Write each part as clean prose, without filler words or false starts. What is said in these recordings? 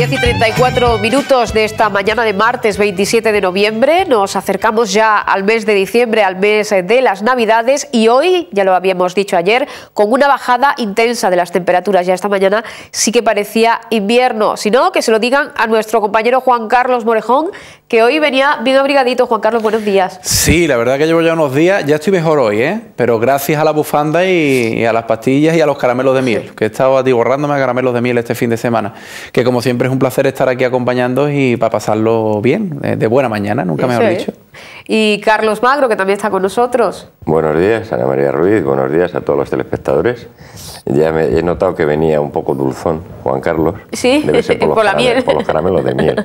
10:34 de esta mañana de martes 27 de noviembre. Nos acercamos ya al mes de diciembre, al mes de las Navidades, y hoy, ya lo habíamos dicho ayer, con una bajada intensa de las temperaturas. Ya esta mañana sí que parecía invierno. Si no, que se lo digan a nuestro compañero Juan Carlos Morejón, que hoy venía bien abrigadito. Juan Carlos, buenos días. Sí, la verdad que llevo ya unos días, ya estoy mejor hoy, pero gracias a la bufanda y a las pastillas y a los caramelos de miel, que he estado atiborrándome a caramelos de miel este fin de semana, que como siempre es un placer estar aquí acompañándoos y para pasarlo bien, de buena mañana, nunca mejor dicho. Y Carlos Magro, que también está con nosotros. Buenos días, Ana María Ruiz, buenos días a todos los telespectadores. Ya he notado que venía un poco dulzón, Juan Carlos. Sí, debe ser por la miel. Por los caramelos de miel.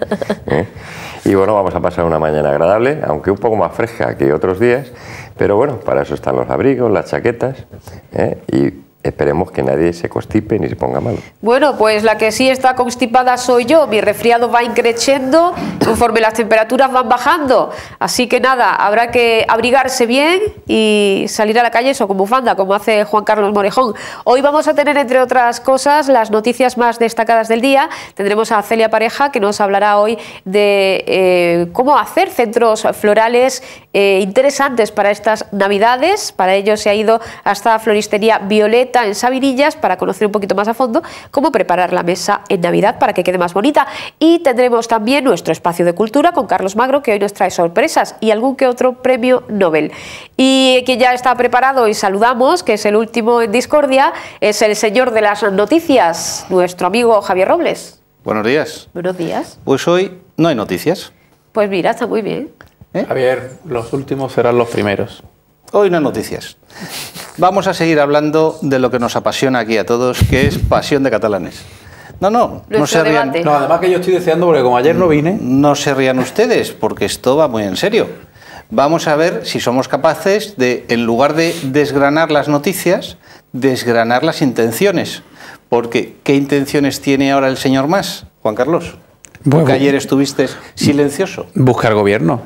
Y bueno, vamos a pasar una mañana agradable, aunque un poco más fresca que otros días, pero bueno, para eso están los abrigos, las chaquetas, y esperemos que nadie se constipe ni se ponga malo. Bueno, pues la que sí está constipada soy yo. Mi resfriado va increciendo conforme las temperaturas van bajando. Así que nada, habrá que abrigarse bien y salir a la calle eso con bufanda, como hace Juan Carlos Morejón. Hoy vamos a tener, entre otras cosas, las noticias más destacadas del día. Tendremos a Celia Pareja, que nos hablará hoy de cómo hacer centros florales interesantes para estas Navidades. Para ello se ha ido hasta Floristería Violeta en Sabirillas para conocer un poquito más a fondo cómo preparar la mesa en Navidad para que quede más bonita. Y tendremos también nuestro espacio de cultura con Carlos Magro, que hoy nos trae sorpresas y algún que otro premio Nobel. Y que ya está preparado y saludamos, que es el último en discordia, es el señor de las noticias, nuestro amigo Javier Robles. Buenos días. Buenos días. Pues hoy no hay noticias. Pues mira, está muy bien. Javier, los últimos serán los primeros. Hoy no hay noticias. Vamos a seguir hablando de lo que nos apasiona aquí a todos, que es pasión de catalanes. No se rían. No, además que yo estoy deseando, porque como ayer no vine... No se rían ustedes, porque esto va muy en serio. Vamos a ver si somos capaces de, en lugar de desgranar las noticias, desgranar las intenciones. Porque, ¿qué intenciones tiene ahora el señor Mas, Juan Carlos? Porque ayer estuviste silencioso. Buscar gobierno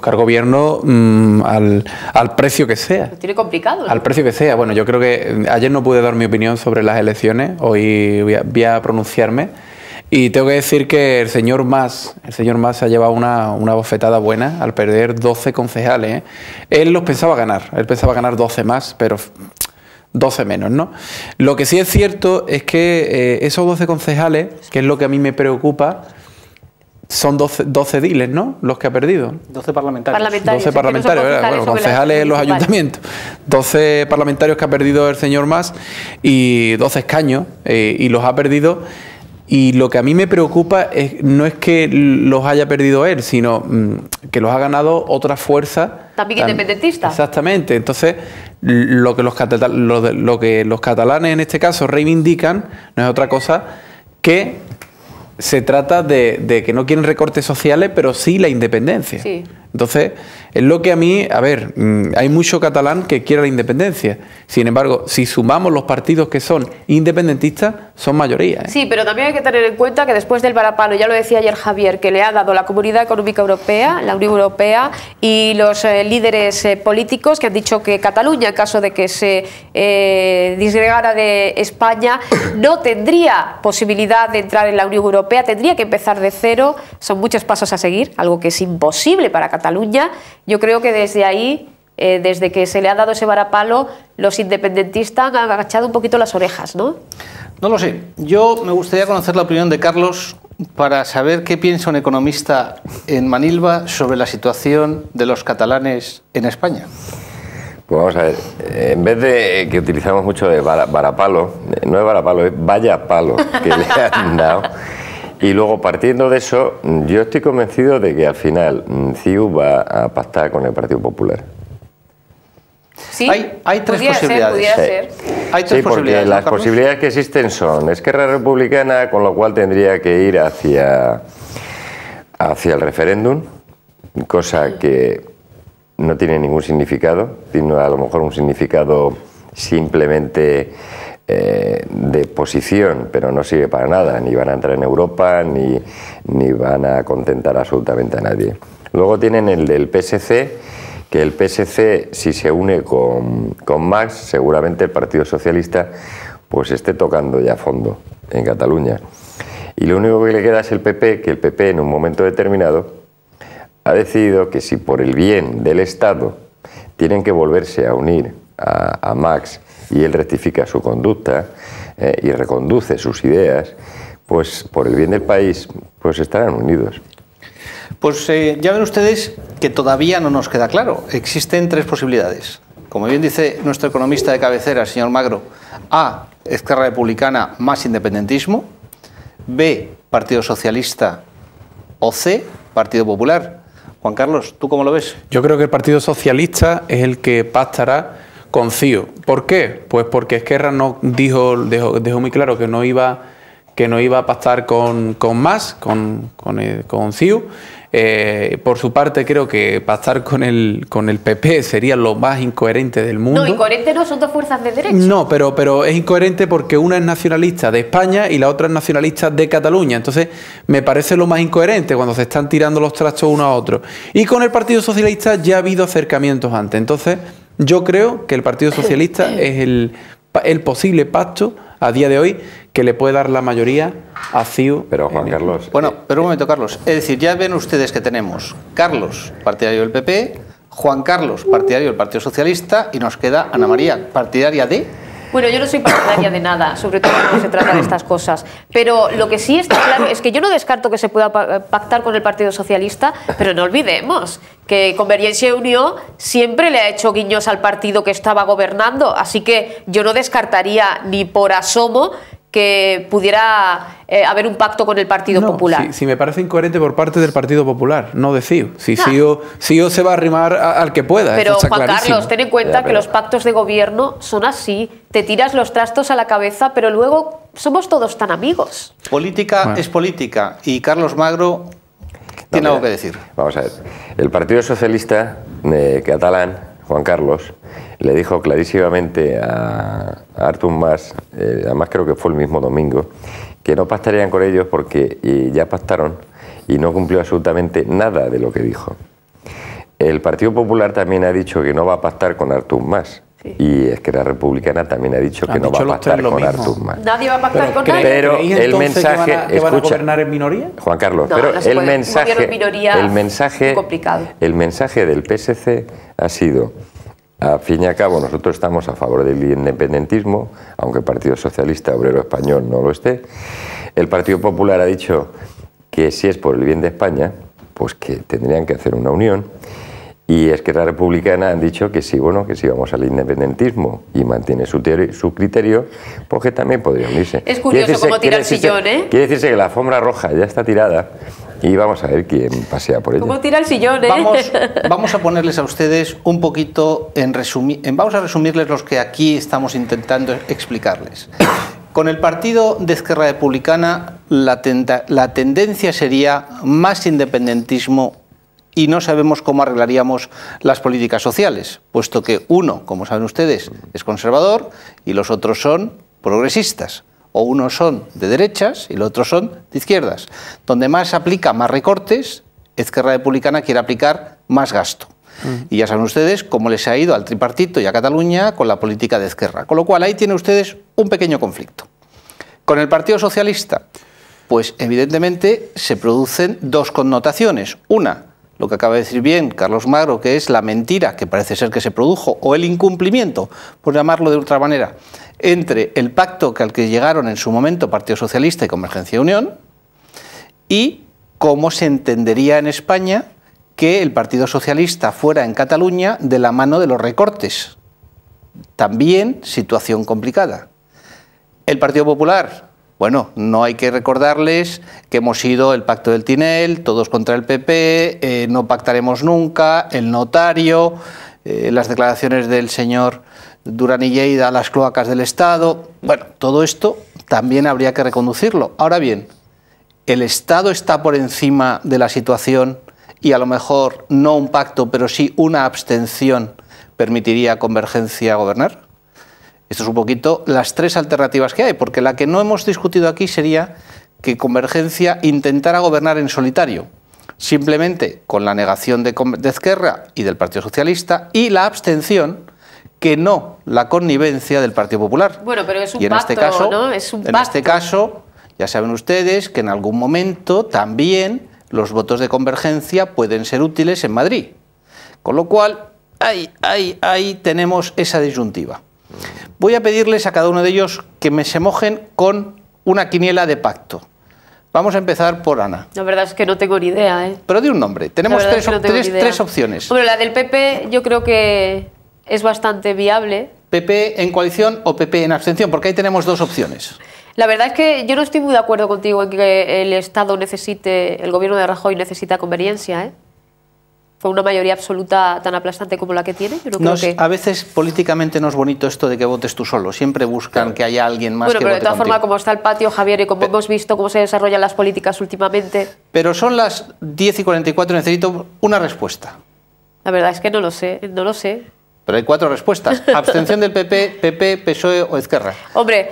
al precio que sea. Lo tiene complicado, ¿no? Al precio que sea. Bueno, yo creo que ayer no pude dar mi opinión sobre las elecciones, hoy voy a pronunciarme. Y tengo que decir que el señor Mas se ha llevado una bofetada buena al perder 12 concejales. Él pensaba ganar 12 más, pero 12 menos, ¿no? Lo que sí es cierto es que esos 12 concejales, que es lo que a mí me preocupa, son 12 diles, ¿no? Los que ha perdido. 12 parlamentarios. 12 parlamentarios, bueno, concejales en los ayuntamientos. 12 parlamentarios que ha perdido el señor Mas y 12 escaños y los ha perdido. Y lo que a mí me preocupa no es que los haya perdido él, sino que los ha ganado otra fuerza. También independentista. Exactamente. Entonces, lo que los catalanes en este caso reivindican no es otra cosa que se trata de que no quieren recortes sociales, pero sí la independencia. Sí. Entonces, es lo que a mí... A ver, hay mucho catalán que quiere la independencia. Sin embargo, si sumamos los partidos que son independentistas, son mayoría. Sí, pero también hay que tener en cuenta que después del varapalo, ya lo decía ayer Javier, que le ha dado la Comunidad Económica Europea, la Unión Europea y los líderes políticos que han dicho que Cataluña, en caso de que se disgregara de España, no tendría posibilidad de entrar en la Unión Europea, tendría que empezar de cero. Son muchos pasos a seguir, algo que es imposible para Cataluña. Yo creo que desde ahí, desde que se le ha dado ese varapalo, los independentistas han agachado un poquito las orejas, ¿no? No lo sé. Yo me gustaría conocer la opinión de Carlos para saber qué piensa un economista en Manilva sobre la situación de los catalanes en España. Pues vamos a ver, en vez de que utilizamos mucho de varapalo, no es varapalo, es vaya palo que le han dado. Y luego, partiendo de eso, yo estoy convencido de que al final CiU va a pactar con el Partido Popular. ¿Sí? Hay tres posibilidades. Podría ser. Hay tres posibilidades, porque las posibilidades que existen son Esquerra Republicana, con lo cual tendría que ir hacia el referéndum, cosa que no tiene ningún significado, tiene a lo mejor un significado simplemente de posición, pero no sirve para nada, ni van a entrar en Europa, ni van a contentar absolutamente a nadie. Luego tienen el del PSC, que el PSC, si se une con Mas, seguramente el Partido Socialista pues esté tocando ya fondo en Cataluña. Y lo único que le queda es el PP, que el PP en un momento determinado ha decidido que si por el bien del Estado tienen que volverse a unir a Max y él rectifica su conducta y reconduce sus ideas, pues por el bien del país, pues estarán unidos. Pues ya ven ustedes que todavía no nos queda claro. Existen tres posibilidades. Como bien dice nuestro economista de cabecera, el señor Magro, A, Esquerra Republicana más independentismo, B, Partido Socialista, o C, Partido Popular. Juan Carlos, ¿tú cómo lo ves? Yo creo que el Partido Socialista es el que pactará con CiU. ¿Por qué? Pues porque Esquerra no dejó muy claro que no iba a pactar con Mas, con CiU. Por su parte, creo que pactar con el PP sería lo más incoherente del mundo. No, incoherente no, son dos fuerzas de derecha. No, pero es incoherente porque una es nacionalista de España y la otra es nacionalista de Cataluña. Entonces, me parece lo más incoherente cuando se están tirando los trastos uno a otro. Y con el Partido Socialista ya ha habido acercamientos antes. Entonces, yo creo que el Partido Socialista es el posible pacto a día de hoy que le puede dar la mayoría a CiU. Pero Juan Carlos... Bueno, pero un momento, Carlos. Es decir, ya ven ustedes que tenemos Carlos, partidario del PP, Juan Carlos, partidario del Partido Socialista, y nos queda Ana María, partidaria de... Bueno, yo no soy partidaria de nada, sobre todo cuando se trata de estas cosas. Pero lo que sí está claro es que yo no descarto que se pueda pactar con el Partido Socialista, pero no olvidemos que Convergencia y Unió siempre le ha hecho guiños al partido que estaba gobernando. Así que yo no descartaría ni por asomo que pudiera haber un pacto con el Partido Popular. Sí, me parece incoherente por parte del Partido Popular, no de CiU. Si CiU se va a arrimar al que pueda. Pero está Juan clarísimo. Carlos, ten en cuenta que los pactos de gobierno son así. Te tiras los trastos a la cabeza, pero luego somos todos tan amigos. Política es política, y Carlos Magro tiene algo que decir. Vamos a ver. El Partido Socialista catalán, Juan Carlos, le dijo clarísimamente a Artur Mas, además creo que fue el mismo domingo, que no pactarían con ellos porque ya pactaron y no cumplió absolutamente nada de lo que dijo. El Partido Popular también ha dicho que no va a pactar con Artur Mas. Sí. Y Esquerra Republicana también ha dicho que no va a pactar con Artur Mas. Nadie va a pactar con nadie. Pero el mensaje, que van a gobernar en minoría. Juan Carlos, no, pero no el mensaje del PSC ha sido: a fin y a cabo, nosotros estamos a favor del independentismo, aunque el Partido Socialista Obrero Español no lo esté. El Partido Popular ha dicho que si es por el bien de España, pues que tendrían que hacer una unión. Y Esquerra Republicana han dicho que sí, bueno, que si vamos al independentismo y mantiene su criterio, pues que también podría unirse. Es curioso cómo tira el sillón, ¿eh? Quiere decirse que la alfombra roja ya está tirada y vamos a ver quién pasea por ella. ¿Cómo tira el sillón, eh? Vamos a ponerles a ustedes un poquito vamos a resumirles los que aquí estamos intentando explicarles. Con el partido de Esquerra Republicana la tendencia sería más independentismo y no sabemos cómo arreglaríamos las políticas sociales, puesto que uno, como saben ustedes, es conservador y los otros son progresistas. O unos son de derechas y los otros son de izquierdas. Donde más aplica más recortes, Esquerra Republicana quiere aplicar más gasto. Y ya saben ustedes cómo les ha ido al tripartito y a Cataluña con la política de Esquerra. Con lo cual ahí tienen ustedes un pequeño conflicto. Con el Partido Socialista, pues evidentemente se producen dos connotaciones. Una, lo que acaba de decir bien Carlos Magro, que es la mentira que parece ser que se produjo, o el incumplimiento, por llamarlo de otra manera, entre el pacto al que llegaron en su momento Partido Socialista y Convergencia y Unión, y cómo se entendería en España que el Partido Socialista fuera en Cataluña de la mano de los recortes. También situación complicada. El Partido Popular, bueno, no hay que recordarles que hemos ido el pacto del Tinel, todos contra el PP, no pactaremos nunca, el notario, las declaraciones del señor Duran y Lleida a las cloacas del Estado. Bueno, todo esto también habría que reconducirlo. Ahora bien, ¿el Estado está por encima de la situación y a lo mejor no un pacto, pero sí una abstención permitiría a Convergencia gobernar? Esto es un poquito las tres alternativas que hay, porque la que no hemos discutido aquí sería que Convergencia intentara gobernar en solitario, simplemente con la negación de Esquerra y del Partido Socialista y la abstención, que no la connivencia del Partido Popular. Bueno, pero es un y en pacto, este caso, ¿no? Es un en pacto. este caso, Ya saben ustedes que en algún momento también los votos de convergencia pueden ser útiles en Madrid. Con lo cual, ahí tenemos esa disyuntiva. Voy a pedirles a cada uno de ellos que se mojen con una quiniela de pacto. Vamos a empezar por Ana. La verdad es que no tengo ni idea, ¿eh? Pero de un nombre. Tenemos tres opciones. Hombre, la del PP yo creo que es bastante viable. ¿PP en coalición o PP en abstención? Porque ahí tenemos dos opciones. La verdad es que yo no estoy muy de acuerdo contigo en que el Estado necesite, el gobierno de Rajoy necesita conveniencia, ¿eh? Con una mayoría absoluta tan aplastante como la que tiene, yo no creo que... A veces políticamente no es bonito esto de que votes tú solo, siempre buscan que haya alguien más que vote contigo. Bueno, pero de todas formas, como está el patio, Javier, y como hemos visto cómo se desarrollan las políticas últimamente... Pero son las 10:44, necesito una respuesta. La verdad es que no lo sé, no lo sé. Pero hay 4 respuestas. Abstención del PP, PP, PSOE o Esquerra. Hombre...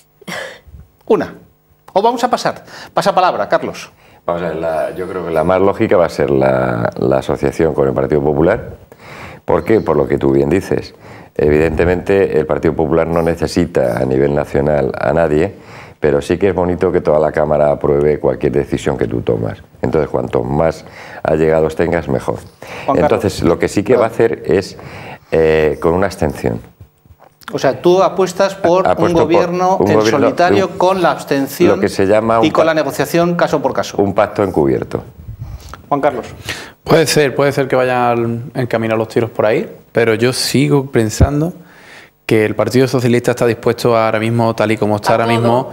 Una. O vamos a pasar. Pasa palabra, Carlos. Vamos a ver, yo creo que la más lógica va a ser la asociación con el Partido Popular. ¿Por qué? Por lo que tú bien dices. Evidentemente, el Partido Popular no necesita a nivel nacional a nadie, pero sí que es bonito que toda la Cámara apruebe cualquier decisión que tú tomas. Entonces, cuanto más allegados tengas, mejor. Entonces, lo que sí que va a hacer es con una abstención. O sea, tú apuestas por un gobierno en solitario con la abstención lo que se llama y con la negociación caso por caso. Un pacto encubierto. Juan Carlos. Puede ser que vayan encaminados los tiros por ahí, pero yo sigo pensando que el Partido Socialista está dispuesto ahora mismo, tal y como está ahora mismo,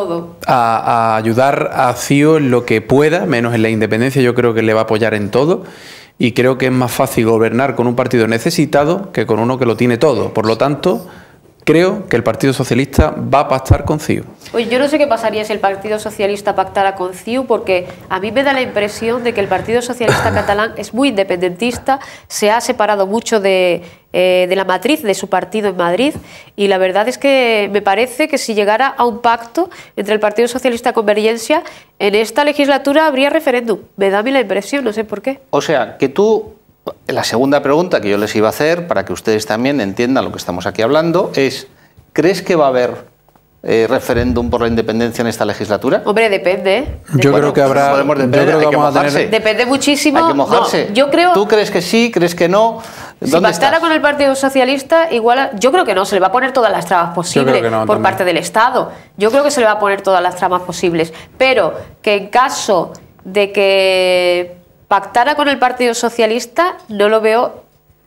a ayudar a CiU en lo que pueda, menos en la independencia. Yo creo que le va a apoyar en todo. Y creo que es más fácil gobernar con un partido necesitado que con uno que lo tiene todo. Por lo tanto, creo que el Partido Socialista va a pactar con CiU. Oye, yo no sé qué pasaría si el Partido Socialista pactara con CiU, porque a mí me da la impresión de que el Partido Socialista catalán es muy independentista, se ha separado mucho de la matriz de su partido en Madrid, y la verdad es que me parece que si llegara a un pacto entre el Partido Socialista y Convergencia, en esta legislatura habría referéndum. Me da a mí la impresión, no sé por qué. O sea, que tú... La segunda pregunta que yo les iba a hacer, para que ustedes también entiendan lo que estamos aquí hablando, es: ¿crees que va a haber referéndum por la independencia en esta legislatura? Hombre, depende, ¿eh? Yo creo que habrá... Yo creo que vamos a tener... Depende muchísimo. Hay que mojarse. No, yo creo... ¿Tú crees que sí? ¿Crees que no? Si pactara con el Partido Socialista, igual... Yo creo que no, se le va a poner todas las trabas posibles por parte del Estado. Yo creo que se le va a poner todas las trabas posibles. Pero que en caso de que pactara con el Partido Socialista, no lo veo...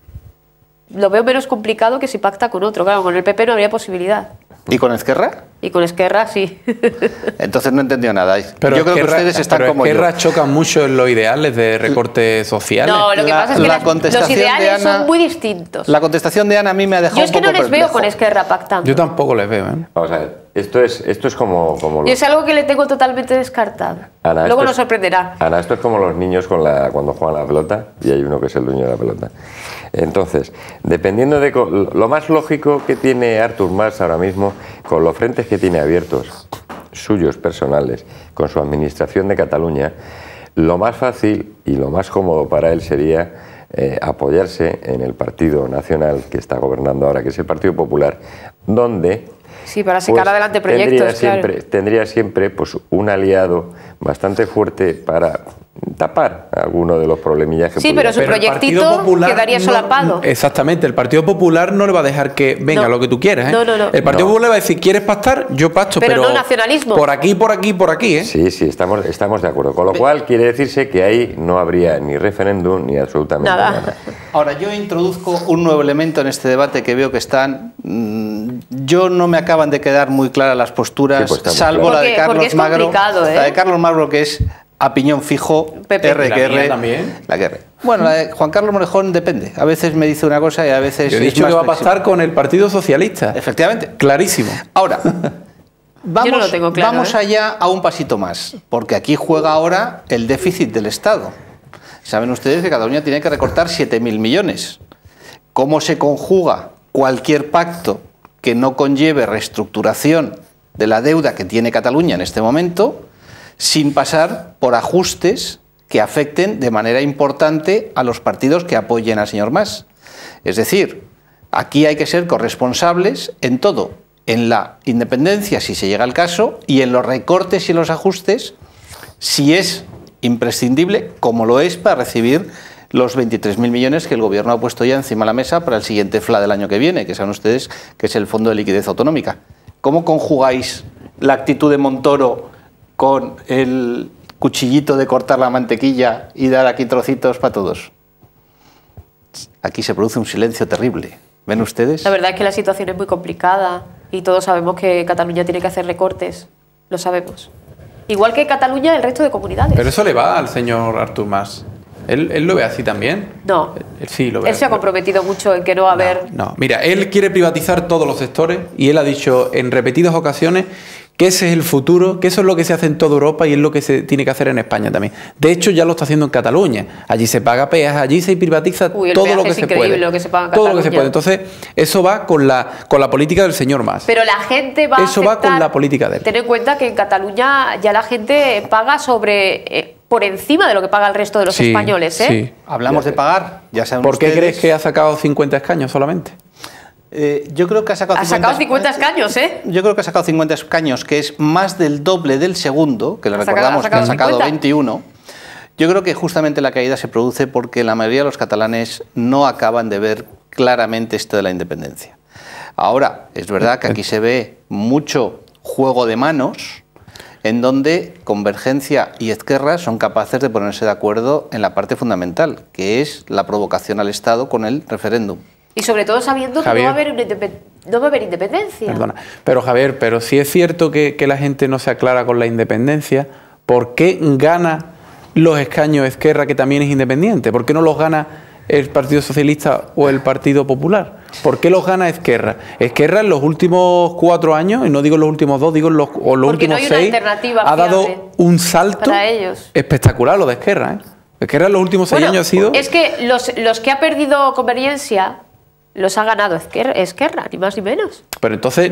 Lo veo menos complicado que si pacta con otro. Claro, con el PP no habría posibilidad. ¿Y con Esquerra? Y con Esquerra, sí. Entonces no he entendido nada. Pero yo creo que ustedes están como yo. Esquerra choca mucho en los ideales de recorte sociales. No, lo que pasa es que los ideales son muy distintos. La contestación de Ana a mí me ha dejado Yo es que no les veo con Esquerra pactando. Yo tampoco les veo, ¿eh? Vamos a ver, esto es como y es algo que le tengo totalmente descartado. Ana, luego nos sorprenderá. Ana, esto es como los niños cuando juegan a la pelota y hay uno que es el dueño de la pelota. Entonces, dependiendo de... Lo más lógico que tiene Artur Mas ahora mismo, con los frentes que tiene abiertos, suyos personales, con su administración de Cataluña, lo más fácil y lo más cómodo para él sería apoyarse en el Partido Nacional que está gobernando ahora, que es el Partido Popular, donde... Sí, para sacar adelante proyectos, tendría siempre pues, un aliado bastante fuerte para tapar alguno de los problemillas que pero su proyectito quedaría solapado. Exactamente, el Partido Popular no le va a dejar que venga lo que tú quieras, ¿eh? No. El Partido Popular va a decir: ¿quieres pactar? Yo pacto, pero no nacionalismo. Por aquí, ¿eh? Sí, estamos de acuerdo. Con lo cual quiere decirse que ahí no habría ni referéndum ni absolutamente nada. Ahora, yo introduzco un nuevo elemento en este debate que veo que están... Yo no me acaban de quedar muy claras las posturas, salvo la de Carlos Magro. La de Carlos Magro, que es a piñón fijo, RQR. También. La guerra. Bueno, la de Juan Carlos Morejón depende. A veces me dice una cosa y a veces... Yo he dicho que va a pactar con el Partido Socialista. Efectivamente. Clarísimo. Ahora, yo no lo tengo claro, vamos allá a un pasito más, porque aquí juega ahora el déficit del Estado. Saben ustedes que Cataluña tiene que recortar 7.000 millones. ¿Cómo se conjuga cualquier pacto que no conlleve reestructuración de la deuda que tiene Cataluña en este momento, sin pasar por ajustes que afecten de manera importante a los partidos que apoyen al señor Mas? Es decir, aquí hay que ser corresponsables en todo. en la independencia, si se llega al caso, y en los recortes y los ajustes, si es imprescindible, como lo es para recibir los 23.000 millones que el Gobierno ha puesto ya encima de la mesa para el siguiente FLA del año que viene, que saben ustedes que es el Fondo de Liquidez Autonómica. ¿Cómo conjugáis la actitud de Montoro con el cuchillito de cortar la mantequilla y dar aquí trocitos para todos? Aquí se produce un silencio terrible. ¿Ven ustedes? La verdad es que la situación es muy complicada y todos sabemos que Cataluña tiene que hacer recortes. Lo sabemos. Igual que Cataluña el resto de comunidades. Pero eso le va al señor Artur Mas. ¿Él lo ve así también? No. Él sí lo ve. Él se ha comprometido mucho en que no va a haber... No, mira, él quiere privatizar todos los sectores y él ha dicho en repetidas ocasiones que ese es el futuro, que eso es lo que se hace en toda Europa y es lo que se tiene que hacer en España también. De hecho, ya lo está haciendo en Cataluña. Allí se paga peaje, allí se privatiza todo lo que se puede. Lo que se paga en todo lo que se puede. Entonces, eso va con la política del señor Mas. Pero la gente va a Eso va con la política de él. Ten en cuenta que en Cataluña ya la gente paga por encima de lo que paga el resto de los españoles, ¿eh? Sí. Hablamos de pagar, ya saben ¿Por qué ustedes... crees que ha sacado 50 escaños solamente? Yo creo que ha sacado 50 escaños, ¿eh? Yo creo que ha sacado 50 escaños, que es más del doble del segundo, que le recordamos que ha sacado 50. 21. Yo creo que justamente la caída se produce porque la mayoría de los catalanes no acaban de ver claramente esto de la independencia. Ahora, es verdad que aquí se ve mucho juego de manos, en donde Convergencia y Esquerra son capaces de ponerse de acuerdo en la parte fundamental, que es la provocación al Estado con el referéndum. Y sobre todo sabiendo que no va a haber independencia. Perdona. Pero Javier, pero si es cierto que la gente no se aclara con la independencia, ¿por qué gana los escaños Esquerra, que también es independiente? ¿Por qué no los gana el Partido Socialista o el Partido Popular? ¿Por qué los gana Esquerra? Esquerra en los últimos 4 años, y no digo los últimos 2, digo los últimos 6, ha dado un salto espectacular lo de Esquerra, ¿eh? Esquerra en los últimos 6 años ha sido... Es que los que ha perdido Convergencia los ha ganado Esquerra, ni más ni menos. Pero entonces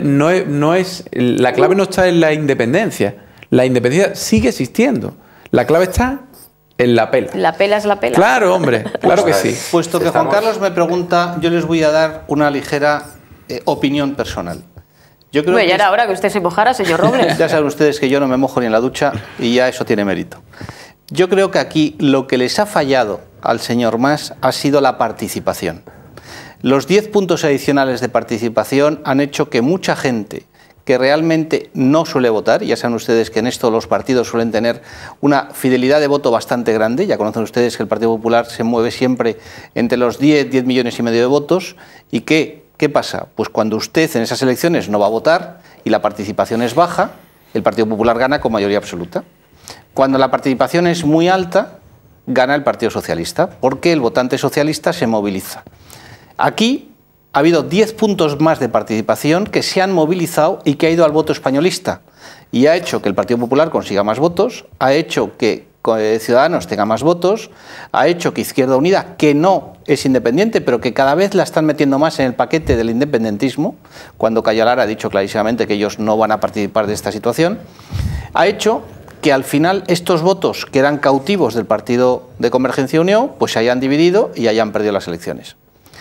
la clave no está en la independencia. La independencia sigue existiendo. La clave está en la pela. La pela es la pela. Claro, hombre, claro que sí. Puesto que Juan Carlos me pregunta, yo les voy a dar una ligera opinión personal. Yo creo ya era hora que usted se mojara, señor Robles. Ya saben ustedes que yo no me mojo ni en la ducha y ya eso tiene mérito. Yo creo que aquí lo que les ha fallado al señor Mas ha sido la participación. Los 10 puntos adicionales de participación han hecho que mucha gente que realmente no suele votar, ya saben ustedes que en esto los partidos suelen tener una fidelidad de voto bastante grande, ya conocen ustedes que el Partido Popular se mueve siempre entre los 10 millones y medio de votos, y ¿qué pasa? Pues cuando usted en esas elecciones no va a votar y la participación es baja, el Partido Popular gana con mayoría absoluta. Cuando la participación es muy alta, gana el Partido Socialista, porque el votante socialista se moviliza. Aquí ha habido 10 puntos más de participación que se han movilizado y que ha ido al voto españolista. Y ha hecho que el Partido Popular consiga más votos, ha hecho que Ciudadanos tenga más votos, ha hecho que Izquierda Unida, que no es independiente, pero que cada vez la están metiendo más en el paquete del independentismo, cuando Cayo Lara ha dicho clarísimamente que ellos no van a participar de esta situación, ha hecho que al final estos votos que eran cautivos del partido de Convergencia y Unión, pues se hayan dividido y hayan perdido las elecciones.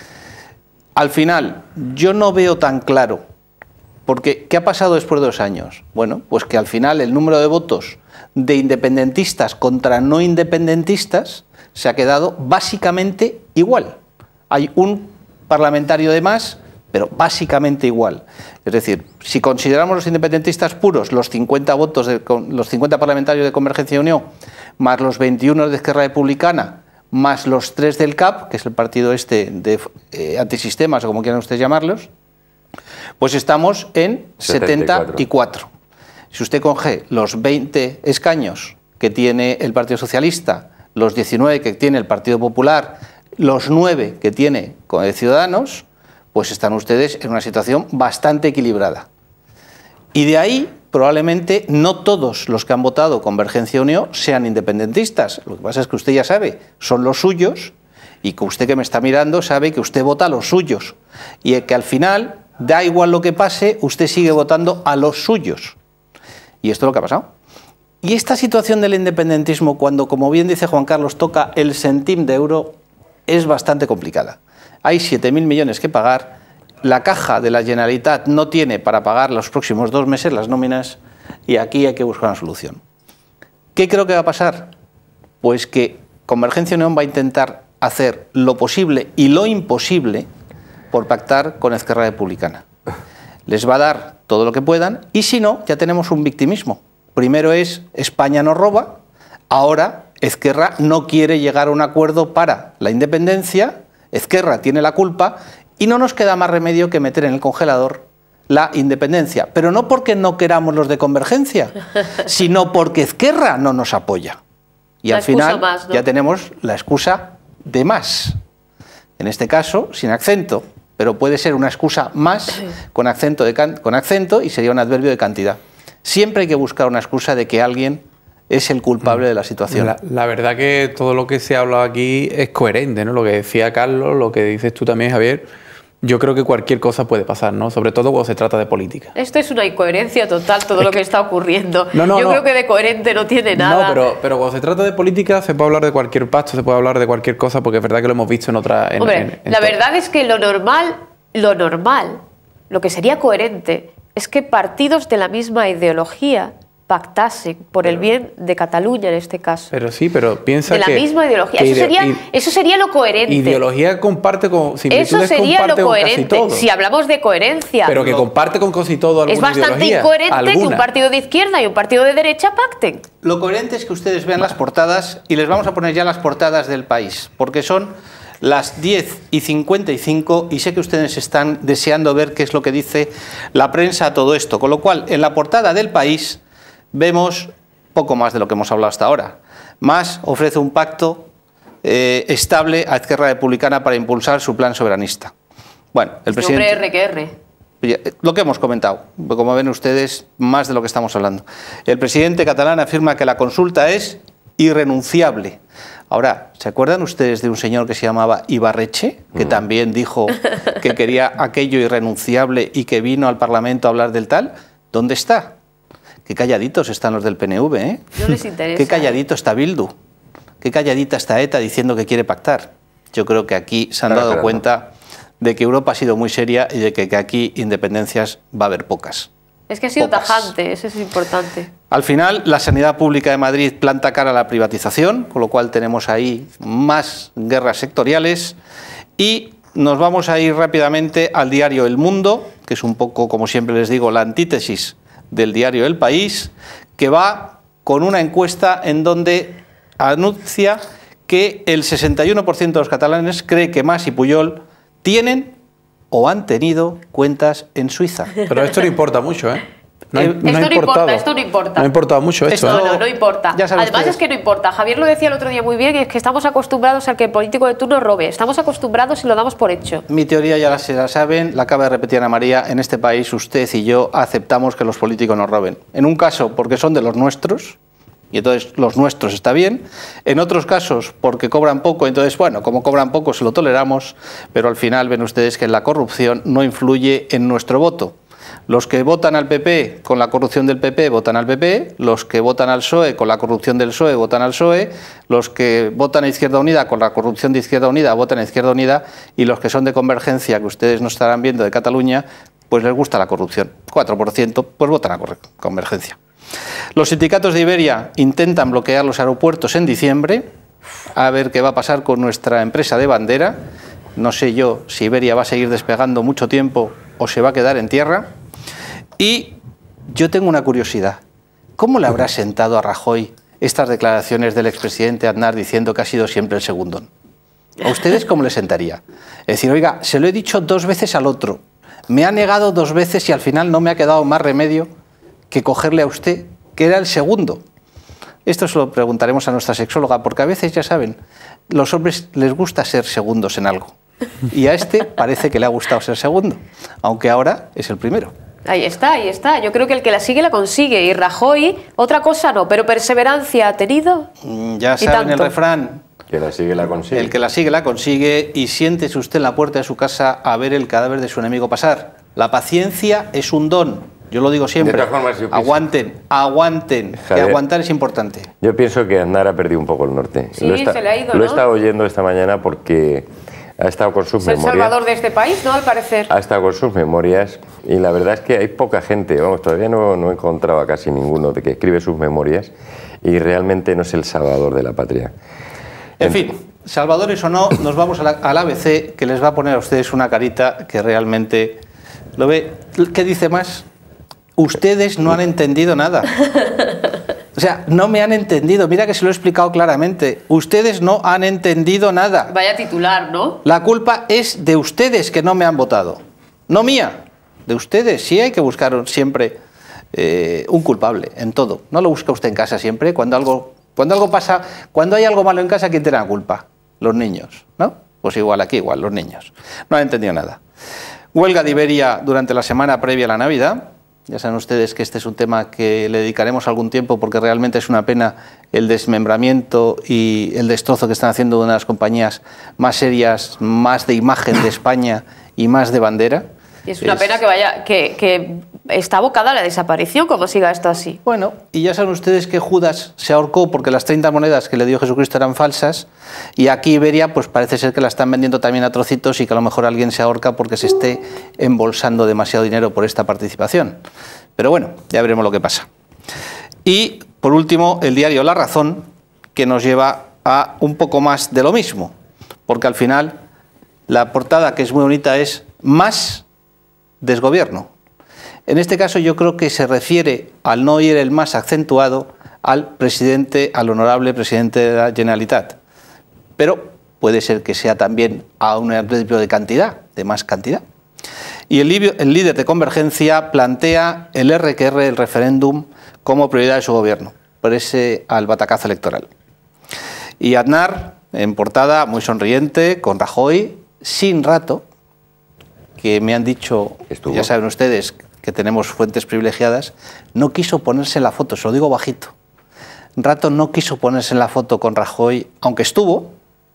Al final, yo no veo tan claro, porque ¿qué ha pasado después de 2 años? Bueno, pues que al final el número de votos de independentistas contra no independentistas se ha quedado básicamente igual. Hay un parlamentario de más, pero básicamente igual. Es decir, si consideramos los independentistas puros, los 50 votos los 50 parlamentarios de Convergencia y Unión, más los 21 de Esquerra Republicana, más los 3 del CAP, que es el partido de antisistemas, o como quieran ustedes llamarlos, pues estamos en 74. Si usted coge los 20 escaños que tiene el Partido Socialista, los 19 que tiene el Partido Popular, los 9 que tiene Ciudadanos, pues están ustedes en una situación bastante equilibrada. Y de ahí, probablemente, no todos los que han votado Convergencia y Unión sean independentistas. Lo que pasa es que usted ya sabe, son los suyos, y que usted que me está mirando sabe que usted vota a los suyos. Y que al final, da igual lo que pase, usted sigue votando a los suyos. Y esto es lo que ha pasado. Y esta situación del independentismo, cuando, como bien dice Juan Carlos, toca el centim de euro, es bastante complicada. Hay 7.000 millones que pagar la caja de la Generalitat no tiene para pagar los próximos 2 meses las nóminas y aquí hay que buscar una solución. ¿Qué creo que va a pasar? Pues que Convergencia y Unión va a intentar hacer lo posible y lo imposible por pactar con Esquerra Republicana. Les va a dar todo lo que puedan y si no, ya tenemos un victimismo. Primero es España nos roba, ahora Esquerra no quiere llegar a un acuerdo para la independencia, Esquerra tiene la culpa y no nos queda más remedio que meter en el congelador la independencia. Pero no porque no queramos los de Convergencia, sino porque Esquerra no nos apoya. Y al final más, ¿no? Ya tenemos la excusa de más. En este caso, sin acento, pero puede ser una excusa más con acento y sería un adverbio de cantidad. Siempre hay que buscar una excusa de que alguien es el culpable de la situación. La verdad que todo lo que se ha hablado aquí es coherente, ¿no? Lo que decía Carlos, lo que dices tú también, Javier. Yo creo que cualquier cosa puede pasar, ¿no? Sobre todo cuando se trata de política. Esto es una incoherencia total, todo lo que está ocurriendo. Yo creo que de coherente no tiene nada. No, pero cuando se trata de política se puede hablar de cualquier pacto, se puede hablar de cualquier cosa, porque es verdad que lo hemos visto en otra... Hombre, la verdad es que lo normal, lo que sería coherente, es que partidos de la misma ideología pactasen por el bien de Cataluña en este caso. Pero sí, pero piensa que... De la misma ideología. Eso sería lo coherente. Ideología comparte con... Eso sería lo coherente, si hablamos de coherencia. Pero que comparte con casi todo alguna ideología. Es bastante incoherente que un partido de izquierda y un partido de derecha pacten. Lo coherente es que ustedes vean las portadas y les vamos a poner ya las portadas del País, porque son las 10:55 y sé que ustedes están deseando ver qué es lo que dice la prensa a todo esto. Con lo cual, en la portada del País vemos poco más de lo que hemos hablado hasta ahora. Mas ofrece un pacto estable a Esquerra Republicana para impulsar su plan soberanista. Bueno, el presidente... R que R. Lo que hemos comentado, como ven ustedes, más de lo que estamos hablando. El presidente catalán afirma que la consulta es irrenunciable. Ahora, ¿se acuerdan ustedes de un señor que se llamaba Ibarretxe, que también dijo que quería aquello irrenunciable y que vino al Parlamento a hablar del tal? ¿Dónde está? Qué calladitos están los del PNV, ¿eh? No les interesa. Qué calladito está Bildu. Qué calladita está ETA diciendo que quiere pactar. Yo creo que aquí se han dado cuenta de que Europa ha sido muy seria y de que aquí independencias va a haber pocas. Es que ha sido tajante, eso es importante. Al final, la sanidad pública de Madrid planta cara a la privatización, con lo cual tenemos ahí más guerras sectoriales. Y nos vamos a ir rápidamente al diario El Mundo, que es un poco, como siempre les digo, la antítesis del diario El País, que va con una encuesta en donde anuncia que el 61% de los catalanes cree que Mas y Pujol tienen o han tenido cuentas en Suiza. Pero esto no importa mucho, ¿eh? Esto no importa. No ha importado mucho esto. No importa. Además es que no importa. Javier lo decía el otro día muy bien, es que estamos acostumbrados a que el político de turno robe. Estamos acostumbrados y lo damos por hecho. Mi teoría ya la saben, la acaba de repetir Ana María. En este país usted y yo aceptamos que los políticos nos roben. En un caso porque son de los nuestros, y entonces los nuestros está bien. En otros casos porque cobran poco, entonces bueno, como cobran poco se lo toleramos, pero al final ven ustedes que la corrupción no influye en nuestro voto. Los que votan al PP con la corrupción del PP votan al PP, los que votan al PSOE con la corrupción del PSOE votan al PSOE, los que votan a Izquierda Unida con la corrupción de Izquierda Unida votan a Izquierda Unida y los que son de Convergencia, que ustedes no estarán viendo de Cataluña, pues les gusta la corrupción. 4%, pues votan a Convergencia. Los sindicatos de Iberia intentan bloquear los aeropuertos en diciembre, a ver qué va a pasar con nuestra empresa de bandera. No sé yo si Iberia va a seguir despegando mucho tiempo o se va a quedar en tierra. Y yo tengo una curiosidad. ¿Cómo le habrá sentado a Rajoy estas declaraciones del expresidente Aznar diciendo que ha sido siempre el segundón? ¿A ustedes cómo les sentaría? Es decir, oiga, se lo he dicho 2 veces al otro, me ha negado 2 veces y al final no me ha quedado más remedio que cogerle a usted, que era el segundo. Esto se lo preguntaremos a nuestra sexóloga, porque a veces, ya saben, los hombres les gusta ser segundos en algo. Y a este parece que le ha gustado ser segundo, aunque ahora es el primero. Ahí está, ahí está. Yo creo que el que la sigue la consigue. Y Rajoy, otra cosa no, pero perseverancia ha tenido. Ya saben el refrán. Que la sigue la consigue. El que la sigue la consigue, y siéntese usted en la puerta de su casa a ver el cadáver de su enemigo pasar. La paciencia es un don. Yo lo digo siempre. De todas formas, yo pienso... Aguanten, Javier, que aguantar es importante. Yo pienso que Aznar ha perdido un poco el norte. Sí, se le ha ido, Lo he ¿no? estado oyendo esta mañana porque Ha estado con sus Es el memorias. salvador de este país, ¿no? Al parecer. Ha estado con sus memorias y la verdad es que hay poca gente, vamos, todavía no he encontrado a casi ninguno de que escribe sus memorias y realmente no es el salvador de la patria. En fin, salvadores o no, nos vamos al ABC, que les va a poner a ustedes una carita que realmente... ¿Lo ve? ¿Qué dice más? Ustedes no han entendido nada. O sea, no me han entendido. Mira que se lo he explicado claramente. Ustedes no han entendido nada. Vaya titular, ¿no? La culpa es de ustedes que no me han votado. No mía, de ustedes. Sí hay que buscar siempre un culpable en todo. No lo busca usted en casa siempre. Cuando algo pasa, cuando hay algo malo en casa, ¿quién tiene la culpa? Los niños, ¿no? Pues igual aquí, igual, los niños. No han entendido nada. Huelga de Iberia durante la semana previa a la Navidad. Ya saben ustedes que este es un tema que le dedicaremos algún tiempo porque realmente es una pena el desmembramiento y el destrozo que están haciendo de una de las compañías más serias, más de imagen de España y más de bandera. Y es una pena que está abocada a la desaparición como siga esto así. Bueno, y ya saben ustedes que Judas se ahorcó porque las 30 monedas que le dio Jesucristo eran falsas y aquí Iberia pues parece ser que la están vendiendo también a trocitos y que a lo mejor alguien se ahorca porque se esté embolsando demasiado dinero por esta participación. Pero bueno, ya veremos lo que pasa. Y por último, el diario La Razón, que nos lleva a un poco más de lo mismo, porque al final la portada, que es muy bonita, es más desgobierno. En este caso yo creo que se refiere, al no ir el más acentuado, al presidente, al honorable presidente de la Generalitat. Pero puede ser que sea también a un principio de cantidad, de más cantidad. Y el líder de Convergencia plantea el RQR, el referéndum, como prioridad de su gobierno, pese al batacazo electoral. Y Aznar, en portada, muy sonriente, con Rajoy, sin Rato, que me han dicho, ya saben ustedes que tenemos fuentes privilegiadas, no quiso ponerse en la foto, se lo digo bajito. Rato no quiso ponerse en la foto con Rajoy, aunque estuvo.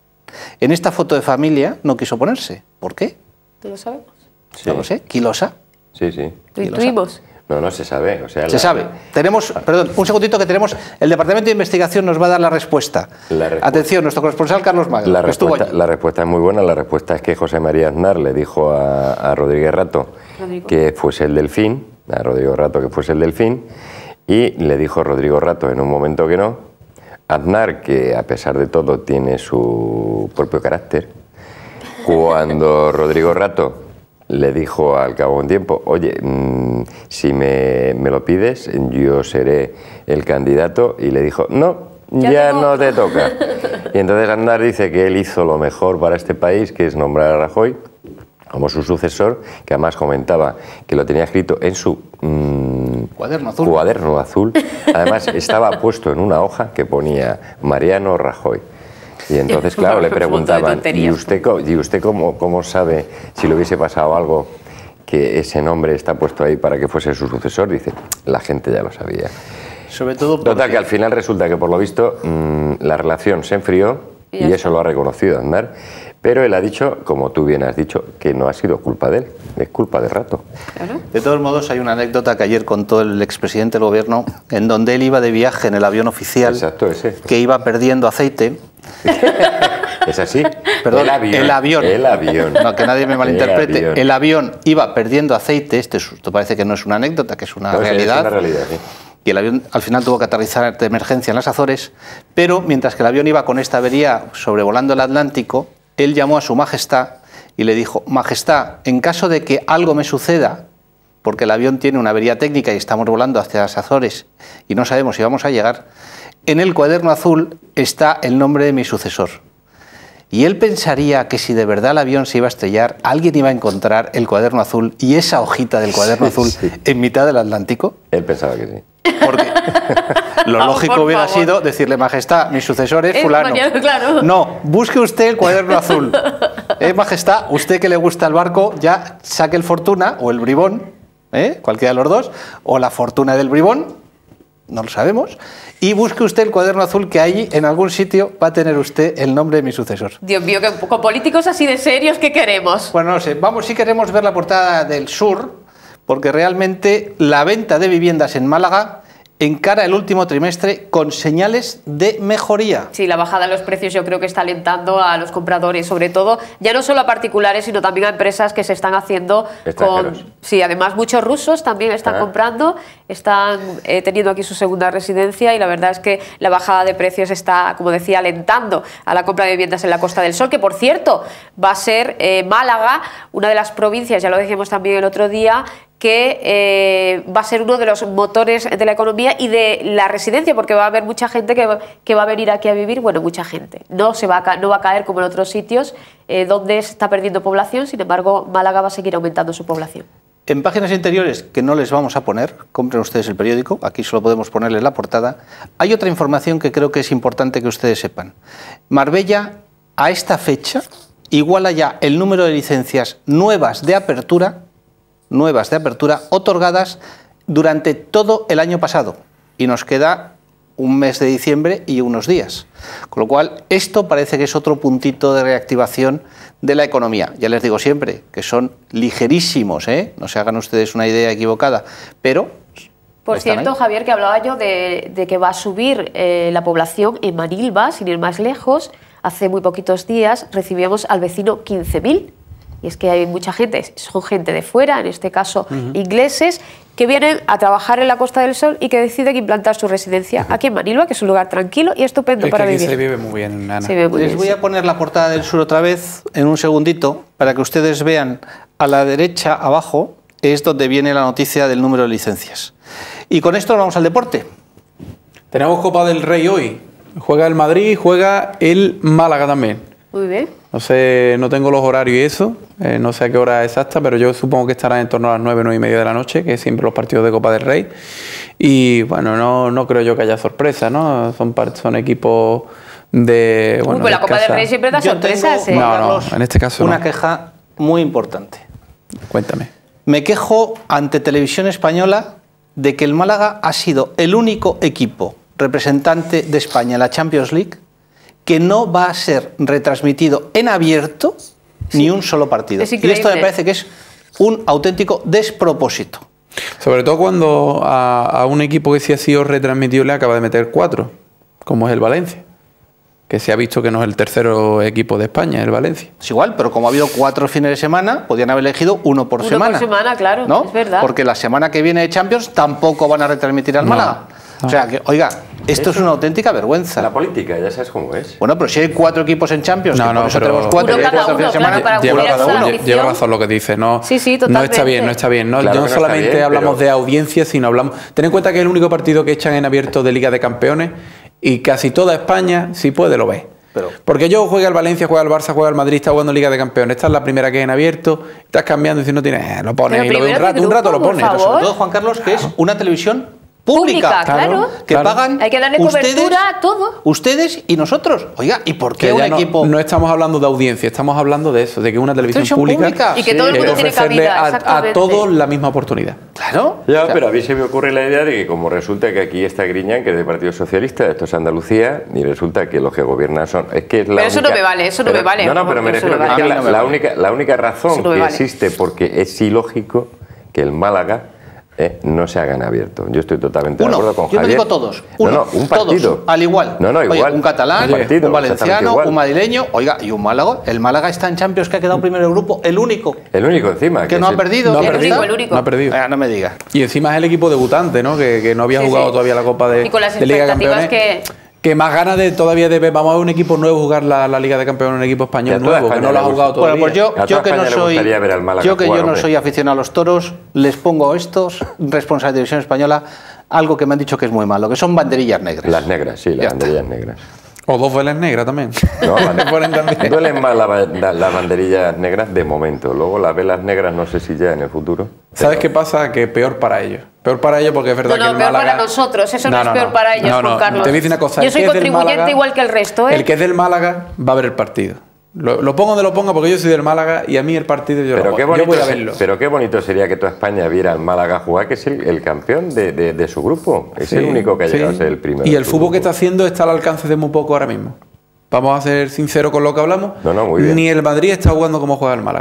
En esta foto de familia no quiso ponerse. ¿Por qué? ¿Tú lo sabemos? Sí. No lo sé. ¿Quilosa? Sí, sí. ¿Lo intuimos? No se sabe. O sea, Se sabe. Tenemos, perdón, un segundito que tenemos, el Departamento de Investigación nos va a dar la respuesta. Atención, nuestro corresponsal Carlos Magno, la respuesta es muy buena. La respuesta es que José María Aznar le dijo a Rodríguez Rato que fuese el Delfín, a Rodrigo Rato que fuese el Delfín, y le dijo Rodrigo Rato en un momento que no. Aznar, que a pesar de todo tiene su propio carácter, cuando Rodrigo Rato le dijo al cabo de un tiempo, oye, si me lo pides, yo seré el candidato, y le dijo, no, ya no te toca. Y entonces Aznar dice que él hizo lo mejor para este país, que es nombrar a Rajoy como su sucesor, que además comentaba que lo tenía escrito en su cuaderno azul. Además estaba puesto en una hoja que ponía Mariano Rajoy. Y entonces, claro, le preguntaban, ¿y usted cómo sabe si le hubiese pasado algo que ese nombre está puesto ahí para que fuese su sucesor? Dice, la gente ya lo sabía. Sobre todo porque... Total, que al final resulta que por lo visto la relación se enfrió y eso lo ha reconocido Aznar, pero él ha dicho, como tú bien has dicho, que no ha sido culpa de él, es culpa de Rato. Claro. De todos modos, hay una anécdota que ayer contó el expresidente del gobierno, en donde él iba de viaje en el avión oficial, exacto, ese, que iba perdiendo aceite. ¿Es así? Perdón, el avión. No, que nadie me malinterprete. El avión iba perdiendo aceite. Esto parece que no es una anécdota, que es una realidad. Es una realidad, sí. Y el avión al final tuvo que aterrizar de emergencia en las Azores, pero mientras que el avión iba con esta avería sobrevolando el Atlántico, él llamó a su majestad y le dijo, Majestad, en caso de que algo me suceda, porque el avión tiene una avería técnica y estamos volando hacia las Azores y no sabemos si vamos a llegar, en el cuaderno azul está el nombre de mi sucesor. Y él pensaría que si de verdad el avión se iba a estrellar, alguien iba a encontrar el cuaderno azul y esa hojita del cuaderno azul en mitad del Atlántico. Él pensaba que sí. Porque lo lógico hubiera sido decirle, Majestad, mi sucesor es fulano. Claro. No, busque usted el cuaderno azul. Majestad, usted que le gusta el barco, ya saque el Fortuna o el Bribón, cualquiera de los dos, o la Fortuna del Bribón, no lo sabemos, y busque usted el cuaderno azul, que allí en algún sitio va a tener usted el nombre de mi sucesor. Dios mío, que con políticos así de serios, ¿qué queremos? Bueno, no sé, vamos, si queremos ver la portada del Sur, porque realmente la venta de viviendas en Málaga encara el último trimestre con señales de mejoría. Sí, la bajada de los precios yo creo que está alentando a los compradores, sobre todo, ya no solo a particulares, sino también a empresas que se están haciendo extranjeros. Sí, además muchos rusos también están comprando, están teniendo aquí su segunda residencia y la verdad es que la bajada de precios está, como decía, alentando a la compra de viviendas en la Costa del Sol, que por cierto va a ser Málaga, una de las provincias, ya lo decíamos también el otro día, que va a ser uno de los motores de la economía y de la residencia, porque va a haber mucha gente que va a venir aquí a vivir, bueno, mucha gente. No va a caer como en otros sitios donde se está perdiendo población, sin embargo, Málaga va a seguir aumentando su población. En páginas interiores, que no les vamos a poner, compren ustedes el periódico, aquí solo podemos ponerle la portada, hay otra información que creo que es importante que ustedes sepan. Marbella, a esta fecha, iguala ya el número de licencias nuevas de apertura otorgadas durante todo el año pasado y nos queda un mes de diciembre y unos días. Con lo cual, esto parece que es otro puntito de reactivación de la economía. Ya les digo siempre que son ligerísimos, ¿eh? No se hagan ustedes una idea equivocada, pero... Por cierto, Javier, que hablaba yo de que va a subir la población en Manilva, sin ir más lejos. Hace muy poquitos días recibíamos al vecino 15.000. Y es que hay mucha gente, son gente de fuera, en este caso ingleses, que vienen a trabajar en la Costa del Sol y que deciden implantar su residencia aquí en Manilva, que es un lugar tranquilo y estupendo para vivir. Se vive muy bien, Ana. Les voy a poner la portada del Sur otra vez en un segundito para que ustedes vean a la derecha abajo, es donde viene la noticia del número de licencias. Y con esto vamos al deporte. Tenemos Copa del Rey hoy. Juega el Madrid, juega el Málaga también. Muy bien. No sé, no tengo los horarios y eso, no sé a qué hora exacta, pero yo supongo que estará en torno a las 9, 9 y media de la noche, que es siempre los partidos de Copa del Rey. Y bueno, no creo yo que haya sorpresa, ¿no? Son equipos de... Bueno, pues la Copa del Rey siempre da sorpresas, tengo, No, en este caso una queja muy importante. Cuéntame. Me quejo ante Televisión Española de que el Málaga ha sido el único equipo representante de España en la Champions League que no va a ser retransmitido en abierto ni un solo partido. Y esto me parece que es un auténtico despropósito. Sobre todo cuando a un equipo que sí ha sido retransmitido le acaba de meter 4, como es el Valencia, que se ha visto que no es el tercero equipo de España, el Valencia. Es igual, pero como ha habido 4 fines de semana, podían haber elegido uno por semana. Uno por semana, claro, ¿no? Es verdad. Porque la semana que viene de Champions tampoco van a retransmitir al Málaga. No. O sea, que, oiga, esto es una auténtica vergüenza. La política, ya sabes cómo es. Bueno, pero si hay 4 equipos en Champions, por eso tenemos 4 fines de semana, claro, lleva razón lo que dice. No, sí, totalmente. No está bien, no está bien. No, claro, no solamente bien, hablamos de audiencia, sino hablamos... Ten en cuenta que es el único partido que echan en abierto de Liga de Campeones y casi toda España, si puede, lo ve. Porque yo juega el Valencia, juega el Barça, juega el Madrid, está jugando Liga de Campeones. Esta es la primera que es en abierto, estás cambiando y si no tienes, lo pones y lo ves un rato lo pones. Pero sobre todo, Juan Carlos, que es una televisión pública, claro. Que pagan. Hay que darle cobertura a todo. Ustedes y nosotros. Oiga, ¿y por qué un equipo? No estamos hablando de audiencia, estamos hablando de eso, de que una televisión pública y que todo el mundo tiene cabida, a todos la misma oportunidad. Claro. Ya, pero a mí se me ocurre la idea de que como resulta que aquí está Griñán, que es del Partido Socialista, esto es Andalucía, y resulta que los que gobiernan son... Es que es la pero única, eso no me vale, eso no me vale. No, pero me refiero a que la única razón que existe, porque es ilógico que el Málaga no se hagan abierto. Yo estoy totalmente de acuerdo con Javier. Yo no digo todos. Un partido. Todos, al igual. Igual. Oye, un catalán, un valenciano, un madrileño. Oiga, y un Málaga. El Málaga está en Champions, que ha quedado primero del grupo. El único. El único encima. Que no ha perdido. El único. No ha perdido. No me diga. Y encima es el equipo debutante, ¿no? Que no había jugado todavía la Copa de Liga de Campeones. Que más ganas de todavía de vamos a ver un equipo nuevo jugar la Liga de Campeones, un equipo español nuevo, que no lo ha jugado todavía. Bueno, pues yo que no soy aficionado a los toros, les pongo estos, responsable de Televisión Española, algo que me han dicho que es muy malo, que son banderillas negras. Las negras, sí, las banderillas negras. O 2 velas negras también. No, duelen más las banderillas negras de momento. Luego las velas negras no sé si ya en el futuro. ¿Sabes qué pasa? Que peor para ellos. Peor para ellos porque es verdad que el Málaga... peor para nosotros. Eso no es peor para ellos, Juan Carlos. Te voy a decir una cosa. Yo soy contribuyente igual que el resto, ¿eh? El que es del Málaga va a ver el partido. Lo pongo donde lo ponga porque yo soy del Málaga y a mí el partido yo voy a verlo. Pero qué bonito sería que toda España viera al Málaga jugar, que es el campeón de su grupo. Es el único que ha llegado a ser el primero. Y el fútbol que está haciendo está al alcance de muy poco ahora mismo. Vamos a ser sinceros con lo que hablamos. Muy bien. Ni el Madrid está jugando como juega el Málaga.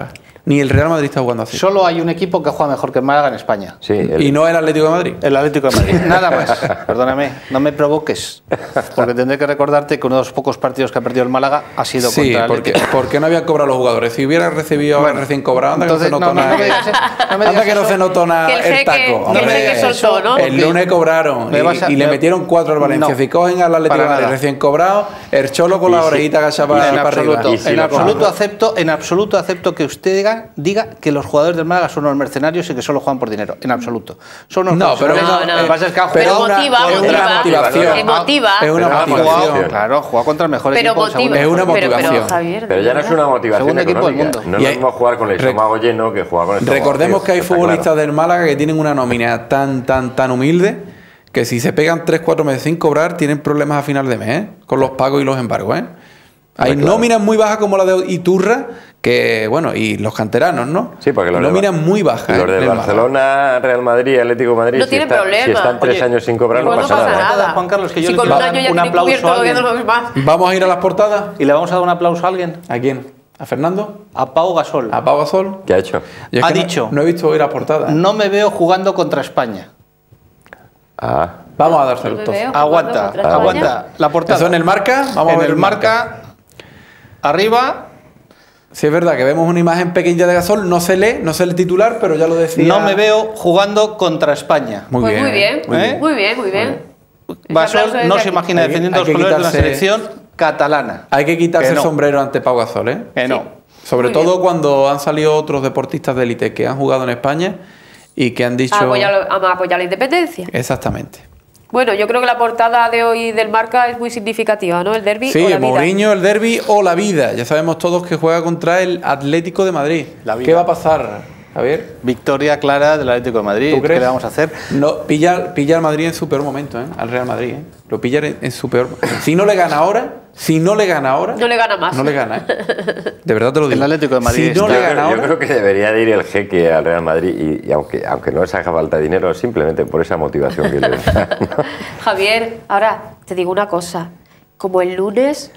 Ni el Real Madrid está jugando así. Solo hay un equipo que juega mejor que el Málaga en España. Sí, Y no el Atlético de Madrid. El Atlético de Madrid. Nada más. Perdóname, no me provoques. Porque tendré que recordarte que uno de los pocos partidos que ha perdido el Málaga ha sido Sí, contra el porque, Atlético. porque no habían cobrado los jugadores. Si hubiera recibido recién cobrado, anda entonces, que no se notó no nada. me digas eso, no me Anda digas que no eso. se notó nada Que el el jeque- taco. que el Hombre, jeque soltó, ¿no? El lunes cobraron Me vas a- y le me- metieron 4 al Valencia. No. Si cogen al Atlético de Para Madrid nada. recién cobrado, el Cholo con la orejita agachada En para arriba. absoluto, Y si en lo absoluto acepto que usted diga que los jugadores del Málaga son unos mercenarios y que solo juegan por dinero. En absoluto. Son unos No, pero profesionales. no. Lo que pasa es que han Pero jugado- motiva, es una motiva. motivación. Emotiva. Es una Pero ha motivación. jugado, Claro, juega contra el mejor Pero equipo del segundo. motiva. Es una motivación. Pero, Javier, Pero ya no es una motivación Segundo equipo del económica. mundo. No Y es hay- lo mismo jugar con el estómago lleno que jugar con el estómago Recordemos vacío, que hay está futbolistas claro. del Málaga que tienen una nómina tan humilde que si se pegan 3-4 meses sin cobrar tienen problemas a final de mes, ¿eh? Con los pagos y los embargos, ¿eh? Hay Claro. nóminas muy bajas como la de Iturra, que bueno, y los canteranos, ¿no? Sí, porque los nóminas muy bajas. Los ¿eh? del del Málaga. Barcelona, Real Madrid, Atlético de Madrid, No si, tienen está- problema. si están 3 Oye, años sin cobrar, no Pues pasa nada. Juan Carlos, que yo si le con quiero un dar año ya un tiene aplauso cubierto, a todavía no alguien. lo ves más. Vamos a ir a las portadas. ¿Y le vamos a dar un aplauso a alguien? ¿A quién? ¿A Fernando? A Pau Gasol. ¿A Pau Gasol? ¿Qué ha hecho? Yo es Ha que dicho. No he visto hoy las portadas. No me veo jugando contra España. Ah, Vamos a dárselo No me entonces. veo. Aguanta, contra España. aguanta. La portada. ¿Eso en el marca? Vamos a en ver el marca. Arriba. Sí, es verdad que vemos una imagen pequeña de Gasol, no se lee el titular, pero ya lo decía. No me veo jugando contra España. Muy Pues bien. muy bien, ¿Eh? muy bien, muy bien. Ese Gasol aplauso no desde se aquí. imagina Hay que- defendiendo hay los que colores de una quitarse- selección catalana. Hay que quitarse Que no. el sombrero ante Pau Gasol, ¿eh? Que no. Sobre Muy todo bien. cuando han salido otros deportistas de élite que han jugado en España y que han dicho... A apoyar la independencia. Exactamente. Bueno, yo creo que la portada de hoy del Marca es muy significativa, ¿no? El derbi Sí, o la vida. Mourinho, el derbi o la vida. Ya sabemos todos que juega contra el Atlético de Madrid. La vida. ¿Qué va a pasar, Javier? Victoria clara del Atlético de Madrid. ¿Tú crees? ¿Qué le vamos a hacer? No, pilla al Madrid en su peor momento, ¿eh? Al Real Madrid, ¿eh? Lo pilla en su peor... Si no le gana ahora, No le gana más. no le gana, ¿eh? De verdad te lo digo. El Atlético de Madrid Si no está- le gana yo ahora... creo que debería de ir el jeque al Real Madrid y aunque no les haga falta dinero, simplemente por esa motivación que le da. Javier, ahora te digo una cosa. Como el lunes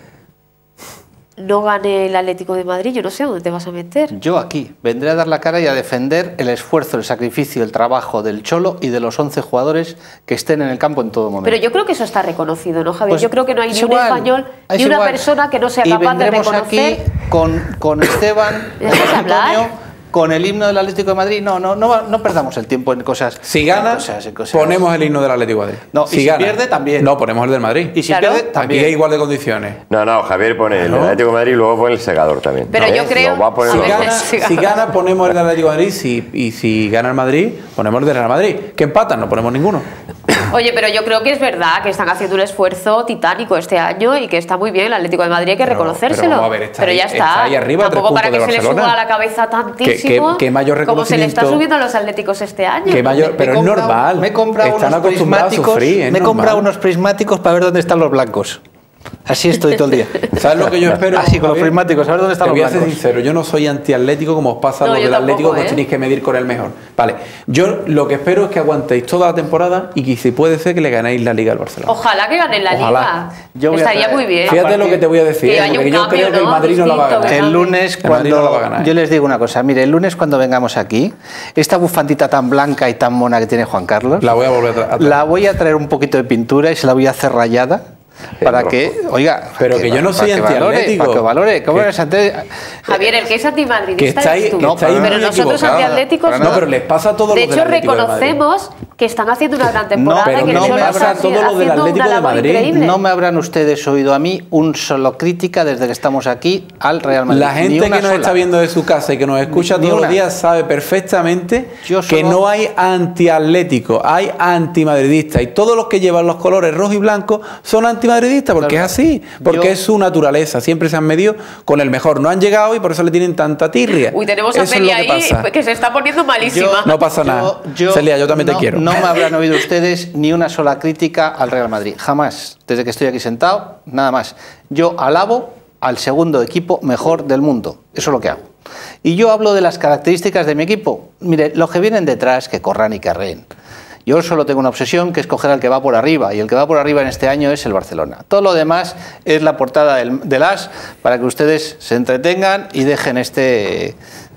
no gane el Atlético de Madrid, yo no sé a dónde te vas a meter. Yo aquí vendré a dar la cara y a defender el esfuerzo, el sacrificio, el trabajo del Cholo y de los 11 jugadores que estén en el campo en todo momento. Pero yo creo que eso está reconocido, ¿no, Javier? Pues yo creo que no hay es ni un igual, español es ni una igual. persona que no sea Y capaz de vendremos reconocer. aquí con Esteban, ¿Me dejas Antonio, hablar? con el himno del Atlético de Madrid. No perdamos el tiempo en cosas. Si gana, en cosas. ponemos el himno del Atlético de Madrid. No, y si pierde, también. No, ponemos el del Madrid. Y si Claro. pierde, también. Aquí hay igual de condiciones. No, Javier pone el Claro. Atlético de Madrid y luego pone el segador también. Pero ¿Eh? yo creo- Lo va a poner a los ver, dos. sí. Si gana, ponemos el del Atlético de Madrid. Y si gana el Madrid, ponemos el del Real Madrid. Que empatan, no ponemos ninguno. Oye, pero yo creo que es verdad que están haciendo un esfuerzo titánico este año y que está muy bien el Atlético de Madrid, hay que Pero reconocérselo. vamos a ver, está Pero ahí- ya está. está ahí arriba, a 3 Tampoco para puntos que de se le Barcelona. suba a la cabeza tantísimo ¿Qué mayor como se le está reconocimiento? subiendo a los atléticos este año. Qué mayor- pero es normal. Me he comprado Están unos acostumbrados a prismáticos. sufrir, es Me he comprado normal. unos prismáticos para ver dónde están los blancos. Así estoy todo el día. ¿Sabes lo que yo espero? Así, con los Javier? prismáticos, a ver dónde están Te los voy a ser blancos. sincero, yo no soy antiatlético como os pasa a No, los yo del tampoco, Atlético, que os ¿eh? tenéis que medir con el mejor. Vale, yo lo que espero es que aguantéis toda la temporada y que si puede ser que le ganéis la Liga al Barcelona. Ojalá que ganen la Ojalá. Liga. Yo voy a Estaría traer- muy bien. Fíjate lo que te voy a decir, Que haya porque un yo cambio, creo que el ¿no? Madrid no la va a Distinto, ganar. que El lunes, El Madrid no la va a ganar, ¿eh? yo les digo una cosa, mire, el lunes cuando vengamos aquí, esta bufandita tan blanca y tan mona que tiene Juan Carlos, La voy a volver a traer. la voy a traer un poquito de pintura y se la voy a hacer rayada para rojo. que, oiga, Pero que yo no soy para que valore, antiatlético. para que valore, ¿cómo Que- eres anti? Javier, el que es Que antimadridista estáis, eres tú. que estáis No, muy pero nosotros equivocados. antiatléticos No, pero les pasa a todos De los del hecho, Atlético de Madrid. reconocemos que están haciendo una gran temporada pero y que no el me Cholo pasa está a todos los del haciendo Atlético una de labor Madrid. increíble. No me habrán ustedes oído a mí un solo crítica desde que estamos aquí al Real Madrid. La Ni gente una que nos sola. está viendo de su casa y que nos escucha Ni todos una. los días sabe perfectamente Yo que solo- no hay antiatléticos, hay antimadridistas. Y todos los que llevan los colores rojo y blanco son antimadridistas, porque Claro. es así, porque Yo- es su naturaleza. Siempre se han medido con el mejor. No han llegado y por eso le tienen tanta tirria. Uy, tenemos a Eso es Celia lo que ahí pasa. que se está poniendo malísima. No pasa nada. Celia, yo también te quiero. No me habrán oído ustedes ni una sola crítica al Real Madrid. Jamás. Desde que estoy aquí sentado, nada más. Yo alabo al segundo equipo mejor del mundo. Eso es lo que hago. Y yo hablo de las características de mi equipo. Mire, los que vienen detrás, que corran y carreen. Yo solo tengo una obsesión, que es coger al que va por arriba, y el que va por arriba en este año es el Barcelona. Todo lo demás es la portada del As, para que ustedes se entretengan y dejen este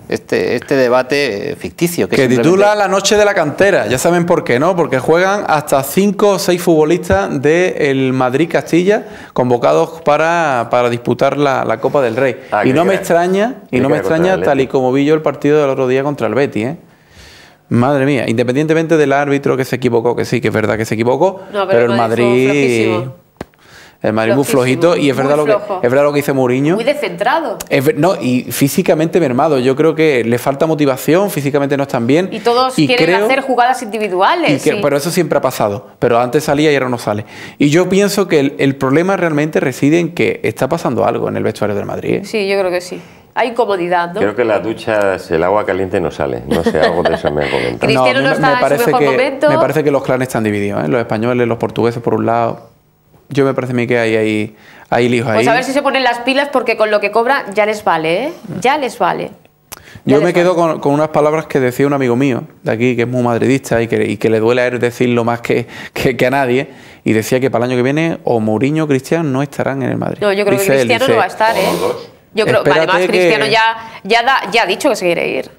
este debate ficticio. Que titula La noche de la cantera. Ya saben por qué, ¿no? Porque juegan hasta 5 o 6 futbolistas del Madrid-Castilla convocados para disputar la Copa del Rey. Y no me extraña, tal y como vi yo el partido del otro día contra el Betis, ¿eh? Madre mía, independientemente del árbitro que se equivocó, que sí, que es verdad que se equivocó, no, pero el Madrid... El Madrid muy flojito y es verdad lo que dice Mourinho. Muy descentrado. No, y físicamente mermado. Yo creo que le falta motivación, físicamente no están bien. Y todos quieren hacer jugadas individuales. Pero eso siempre ha pasado. Pero antes salía y ahora no sale. Y yo pienso que el problema realmente reside en que está pasando algo en el vestuario del Madrid, ¿eh? Sí, yo creo que sí. Hay incomodidad, ¿no? Creo que las duchas, el agua caliente no sale. No sé, algo de eso me ha comentado. Cristiano no está en su mejor momento. Me parece que los clanes están divididos, ¿eh? Los españoles, los portugueses por un lado. Yo me parece a mí que hay líos ahí. Pues a ver si se ponen las pilas, porque con lo que cobra ya les vale, ¿eh? Ya les vale. Yo me quedo con unas palabras que decía un amigo mío de aquí, que es muy madridista y que le duele a él decirlo más que a nadie, y decía que para el año que viene o Mourinho o Cristiano no estarán en el Madrid. No, yo creo que Cristiano no va a estar, ¿eh? Yo creo que además Cristiano ya ha dicho que se quiere ir.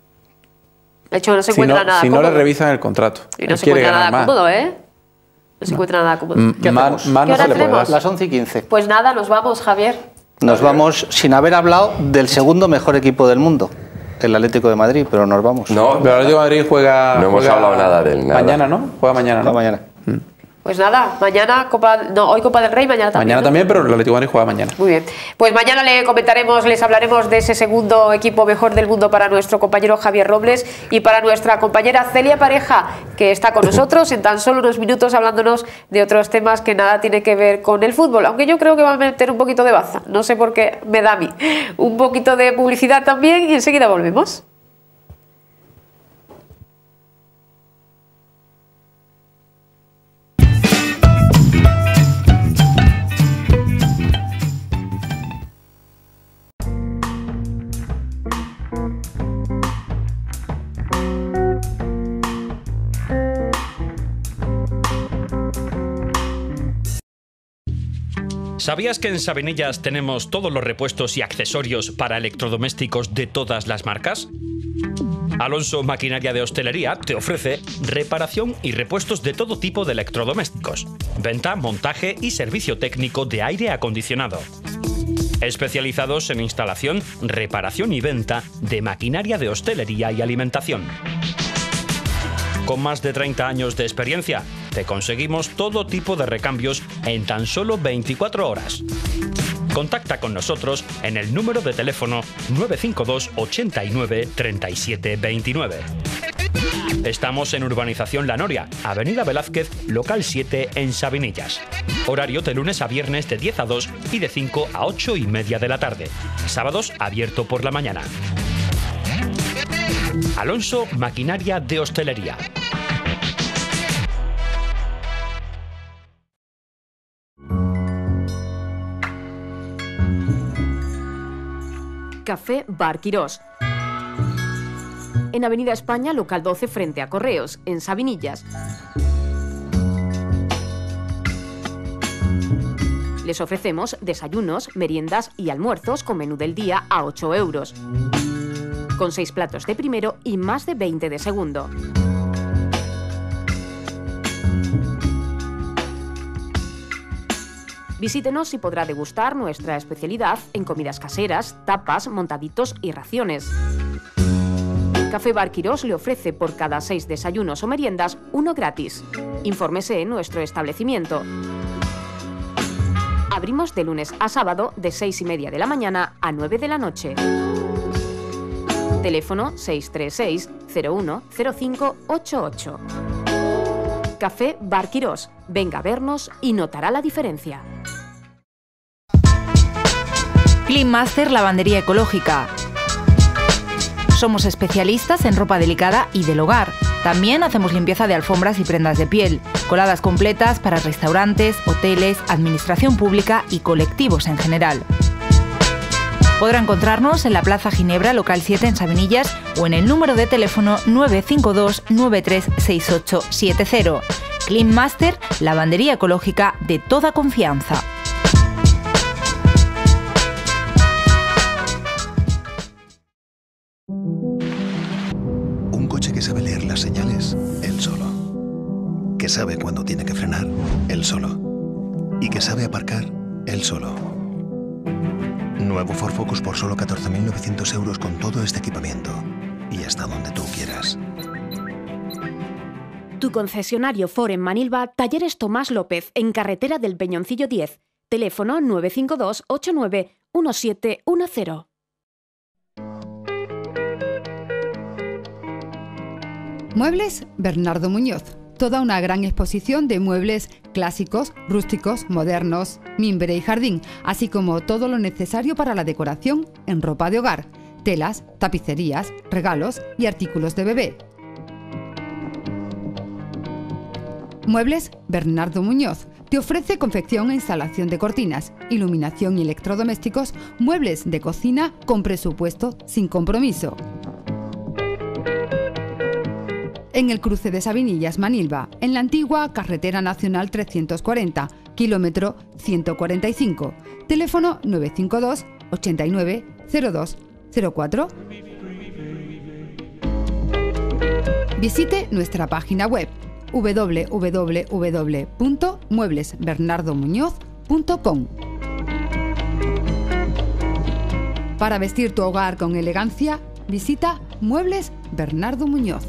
De hecho, no se encuentra nada cómodo. Si no le revisan el contrato. Y no se encuentra nada cómodo, ¿eh? No se encuentra nada cómodo. ¿Qué hacemos? ¿Qué hora tenemos? Las 11:15. Pues nada, nos vamos, Javier. Nos vamos sin haber hablado del segundo mejor equipo del mundo, el Atlético de Madrid, pero nos vamos. No, pero el Atlético de Madrid juega... No hemos hablado nada de él. Mañana, ¿no? Juega mañana, ¿no? Mañana. Pues nada, mañana hoy Copa del Rey, mañana también. Mañana también, pero el Atlético de Madrid juega mañana. Muy bien. Pues mañana les hablaremos de ese segundo equipo mejor del mundo para nuestro compañero Javier Robles y para nuestra compañera Celia Pareja, que está con nosotros en tan solo unos minutos hablándonos de otros temas que nada tiene que ver con el fútbol. Aunque yo creo que va a meter un poquito de baza. No sé por qué me da a mí. Un poquito de publicidad también y enseguida volvemos. ¿Sabías que en Sabinillas tenemos todos los repuestos y accesorios para electrodomésticos de todas las marcas? Alonso Maquinaria de Hostelería te ofrece reparación y repuestos de todo tipo de electrodomésticos, venta, montaje y servicio técnico de aire acondicionado. Especializados en instalación, reparación y venta de maquinaria de hostelería y alimentación. Con más de 30 años de experiencia, te conseguimos todo tipo de recambios en tan solo 24 horas. Contacta con nosotros en el número de teléfono 952 89 37 29. Estamos en Urbanización La Noria, Avenida Velázquez, local 7 en Sabinillas. Horario de lunes a viernes de 10 a 2 y de 5 a 8 y media de la tarde. Sábados abierto por la mañana. Alonso Maquinaria de Hostelería. Café Bar Quirós. En Avenida España, local 12, frente a Correos, en Sabinillas. Les ofrecemos desayunos, meriendas y almuerzos con menú del día a 8 euros. Con 6 platos de primero y más de 20 de segundo. Visítenos y podrá degustar nuestra especialidad en comidas caseras, tapas, montaditos y raciones. Café Bar Quirós le ofrece por cada 6 desayunos o meriendas, uno gratis. Infórmese en nuestro establecimiento. Abrimos de lunes a sábado de 6:30 de la mañana a 9 de la noche. Teléfono 636 01 05 88. Café Bar Quirós. Venga a vernos y notará la diferencia. Clean Master Lavandería Ecológica. Somos especialistas en ropa delicada y del hogar. También hacemos limpieza de alfombras y prendas de piel, coladas completas para restaurantes, hoteles, administración pública y colectivos en general. Podrá encontrarnos en la Plaza Ginebra, local 7 en Sabinillas o en el número de teléfono 952 936870. Clean Master, lavandería ecológica de toda confianza. sabe cuándo tiene que frenar, él solo. Y que sabe aparcar, él solo. Nuevo Ford Focus por solo 14.900 euros con todo este equipamiento. Y hasta donde tú quieras. Tu concesionario Ford en Manilva, Talleres Tomás López, en carretera del Peñoncillo 10. Teléfono 952 89 1710. Muebles Bernardo Muñoz. Toda una gran exposición de muebles clásicos, rústicos, modernos, mimbre y jardín, así como todo lo necesario para la decoración en ropa de hogar, telas, tapicerías, regalos y artículos de bebé. Muebles Bernardo Muñoz te ofrece confección e instalación de cortinas, iluminación y electrodomésticos, muebles de cocina con presupuesto sin compromiso. En el cruce de Sabinillas, Manilva, en la antigua Carretera Nacional 340, kilómetro 145, teléfono 952 89 02 04. Visite nuestra página web www.mueblesbernardomuñoz.com. Para vestir tu hogar con elegancia, visita Muebles Bernardo Muñoz.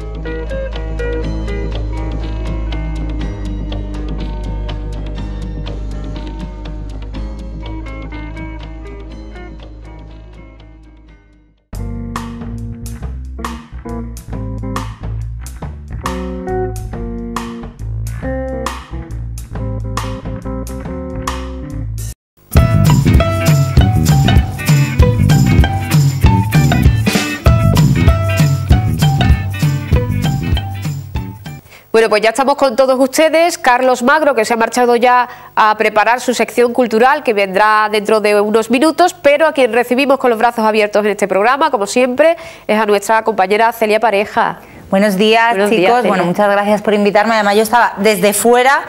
Bueno, pues ya estamos con todos ustedes. Carlos Magro, que se ha marchado ya a preparar su sección cultural, que vendrá dentro de unos minutos, pero a quien recibimos con los brazos abiertos en este programa, como siempre, es a nuestra compañera Celia Pareja. Buenos días, chicos. Bueno, muchas gracias por invitarme. Además, yo estaba desde fuera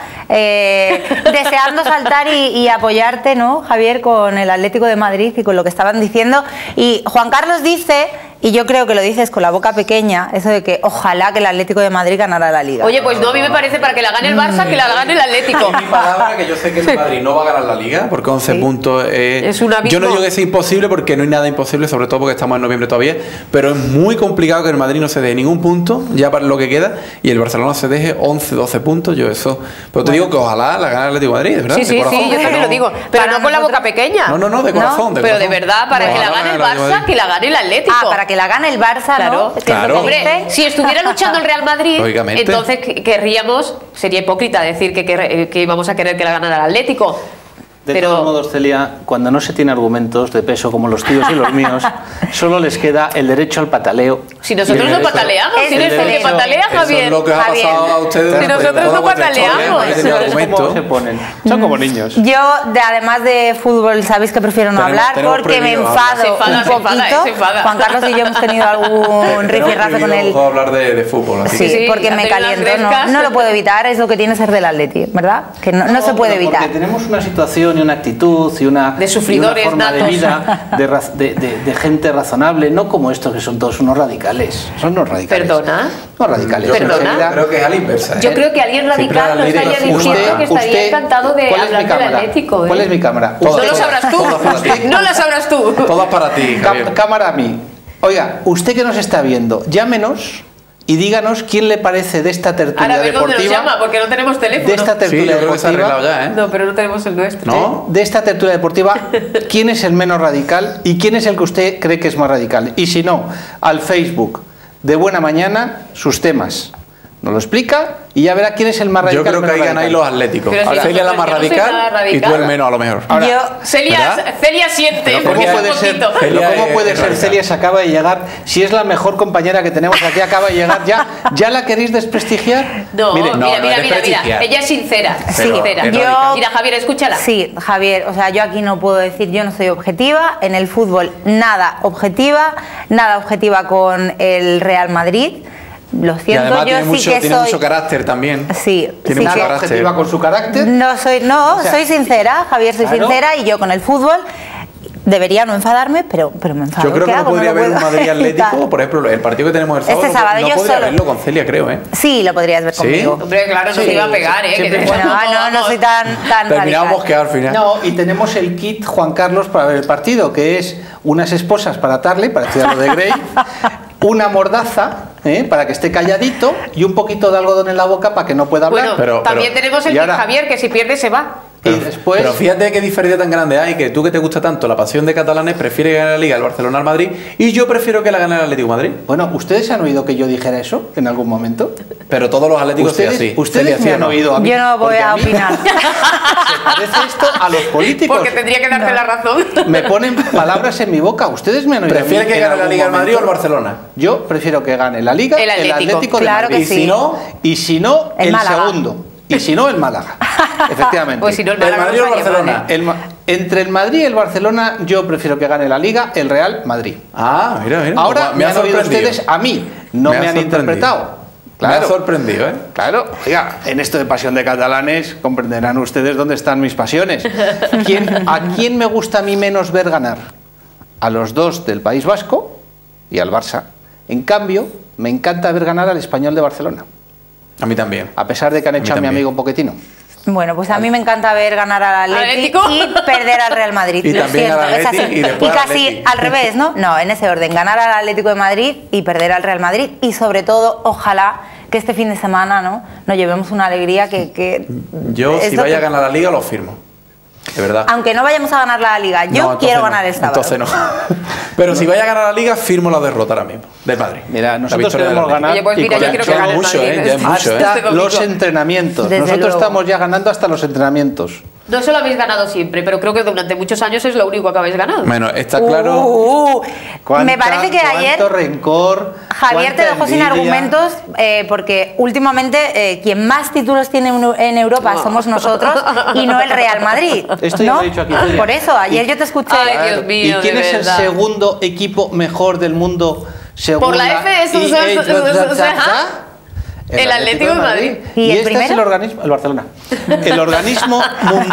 deseando saltar y apoyarte, ¿no, Javier, con el Atlético de Madrid y con lo que estaban diciendo. Y Juan Carlos dice, y yo creo que lo dices con la boca pequeña, eso de que ojalá que el Atlético de Madrid ganara la Liga. Oye, pues no, a mí me parece para que la gane el Barça, que la gane el Atlético. Mi palabra, que yo sé que el Madrid no va a ganar la Liga, porque 11 puntos es un abismo. Yo no digo que sea imposible, porque no hay nada imposible, sobre todo porque estamos en noviembre todavía, pero es muy complicado que el Madrid no se deje ningún punto, ya para lo que queda, y el Barcelona se deje 11, 12 puntos, yo eso. Pero te digo que ojalá la gane el Atlético de Madrid, ¿verdad? Sí, sí, yo también lo digo, pero no con la boca pequeña. No, de corazón. Pero de verdad, para que la gane el Barça, que la gane el Atlético. Ah, para que la gane el Barça. Claro, claro. Hombre, si estuviera luchando el Real Madrid, entonces querríamos, sería hipócrita decir que íbamos a querer que la ganara el Atlético. De todos modos, Celia, cuando no se tiene argumentos de peso como los tuyos y los míos, solo les queda el derecho al pataleo. Si nosotros no pataleamos, ¿quién es el que patalea, Javier? Eso es lo que ha pasado a ustedes. Si nosotros no pataleamos. ¿Cómo se ponen? Son como niños. Yo, además de fútbol, sabéis que prefiero no hablar porque me enfado un poquito. Juan Carlos y yo hemos tenido algún rifirrafe con él. No hablar de fútbol. Sí, porque me caliento. No lo puedo evitar, es lo que tiene ser del Atleti, ¿verdad? Que no se puede evitar. Porque tenemos una situación y una actitud y una, de sufridores, y una forma natos. de vida de gente razonable, no como estos que son todos unos radicales. Son unos radicales. ¿Perdona? No radicales. Yo creo que es a la inversa. Yo creo que alguien radical nos estaría diciendo que estaría encantado de hablar del Atlético. ¿Cuál es mi cámara? No lo sabrás tú. No la sabrás tú. Todas para ti, Javier. Cámara a mí. Oiga, usted que nos está viendo, llámenos y díganos quién le parece de esta tertulia deportiva. ¿Dónde nos llama? Porque no tenemos teléfono. De esta tertulia deportiva. Ya, No, pero no tenemos el nuestro. ¿No? De esta tertulia deportiva, ¿quién es el menos radical y quién es el que usted cree que es más radical? Y si no, al Facebook de Buena Mañana, sus temas. Nos lo explica y ya verá quién es el más radical. Yo creo que ahí ganáis los atléticos. Si Celia la más radical y tú el menos, a lo mejor. Ahora, Celia siente. ¿Cómo puede ser Celia se acaba de llegar? Si es la mejor compañera que tenemos aquí, acaba de llegar ¿ya la queréis desprestigiar? No, mira. Ella es sincera. Sincera. Mira, Javier, escúchala. Sí, Javier, o sea, yo aquí no puedo decir, yo no soy objetiva. En el fútbol, nada objetiva con el Real Madrid. Lo siento, y además yo tiene mucho carácter también. Sí, tiene mucho carácter. ¿Objetiva con su carácter? Soy sincera, Javier, soy sincera, y yo con el fútbol Debería no enfadarme, pero me enfado. Yo creo que no podría haber un Madrid Atlético, por ejemplo, el partido que tenemos el sábado, este sábado no yo podría solo verlo con Celia, creo, ¿eh? Sí, lo podrías ver conmigo. Hombre, claro, no se iba a pegar, ¿eh? No soy tan Terminamos que al final. No, y tenemos el kit Juan Carlos para ver el partido, que es unas esposas para atarle, para estudiar lo de Grey, una mordaza para que esté calladito y un poquito de algodón en la boca para que no pueda hablar. Bueno, también tenemos el kit Javier, que si pierde se va. Pero fíjate qué diferencia tan grande hay, que tú que te gusta tanto la pasión de catalanes prefieres ganar la Liga el Barcelona al Madrid y yo prefiero que la gane el Atlético de Madrid. Bueno, ¿ustedes han oído que yo dijera eso en algún momento? Pero todos los atléticos sí así. ¿Ustedes me han oído a mí? Yo no voy a opinar. Se parece esto a los políticos. Porque tendría que darte la razón. Me ponen palabras en mi boca. ¿Ustedes me han oído? ¿Prefieres que gane la Liga el Madrid o el Barcelona? Yo prefiero que gane la Liga el Atlético de claro Madrid. Que sí. Y si no, el segundo. Y si no, el Málaga. Efectivamente. Pues si no, el Málaga. ¿El Madrid o el Barcelona? Entre el Madrid y el Barcelona, yo prefiero que gane la Liga el Real Madrid. Ah, mira. Ahora me han oído ustedes a mí, no me han interpretado. Claro. Me ha sorprendido, ¿eh? Claro, oiga, en esto de pasión de catalanes comprenderán ustedes dónde están mis pasiones. ¿A quién me gusta a mí menos ver ganar? A los dos del País Vasco y al Barça. En cambio, me encanta ver ganar al Español de Barcelona. A mí también. A pesar de que han hecho a mi amigo Pochettino. Bueno, pues a mí me encanta ver ganar al Atlético y perder al Real Madrid. Y también al Atlético y casi al revés, ¿no? No, en ese orden, ganar al Atlético de Madrid y perder al Real Madrid y sobre todo, ojalá que este fin de semana, ¿no? Nos llevemos una alegría que yo, si vaya a ganar la Liga, lo firmo. De verdad. Aunque no vayamos a ganar la Liga, yo quiero ganar el sábado. Entonces no. Pero si vaya a ganar la Liga, firmo la derrota ahora mismo, del Madrid. Mira, nosotros queremos ganar. Oye, pues mira, yo quiero que gane el Madrid. Hasta los entrenamientos. Nosotros estamos ya ganando hasta los entrenamientos. No se lo habéis ganado siempre, pero creo que durante muchos años es lo único que habéis ganado. Bueno, está claro. Me parece que ayer cuánto rencor, Javier te dejó sin argumentos porque últimamente quien más títulos tiene en Europa somos nosotros y no el Real Madrid. Esto ya lo he dicho aquí. Por eso, ayer yo te escuché. Ay, Dios mío, ¿Y quién es el segundo equipo mejor del mundo según por la el Atlético de Madrid. ¿Y el este es el organismo, el Barcelona. El organismo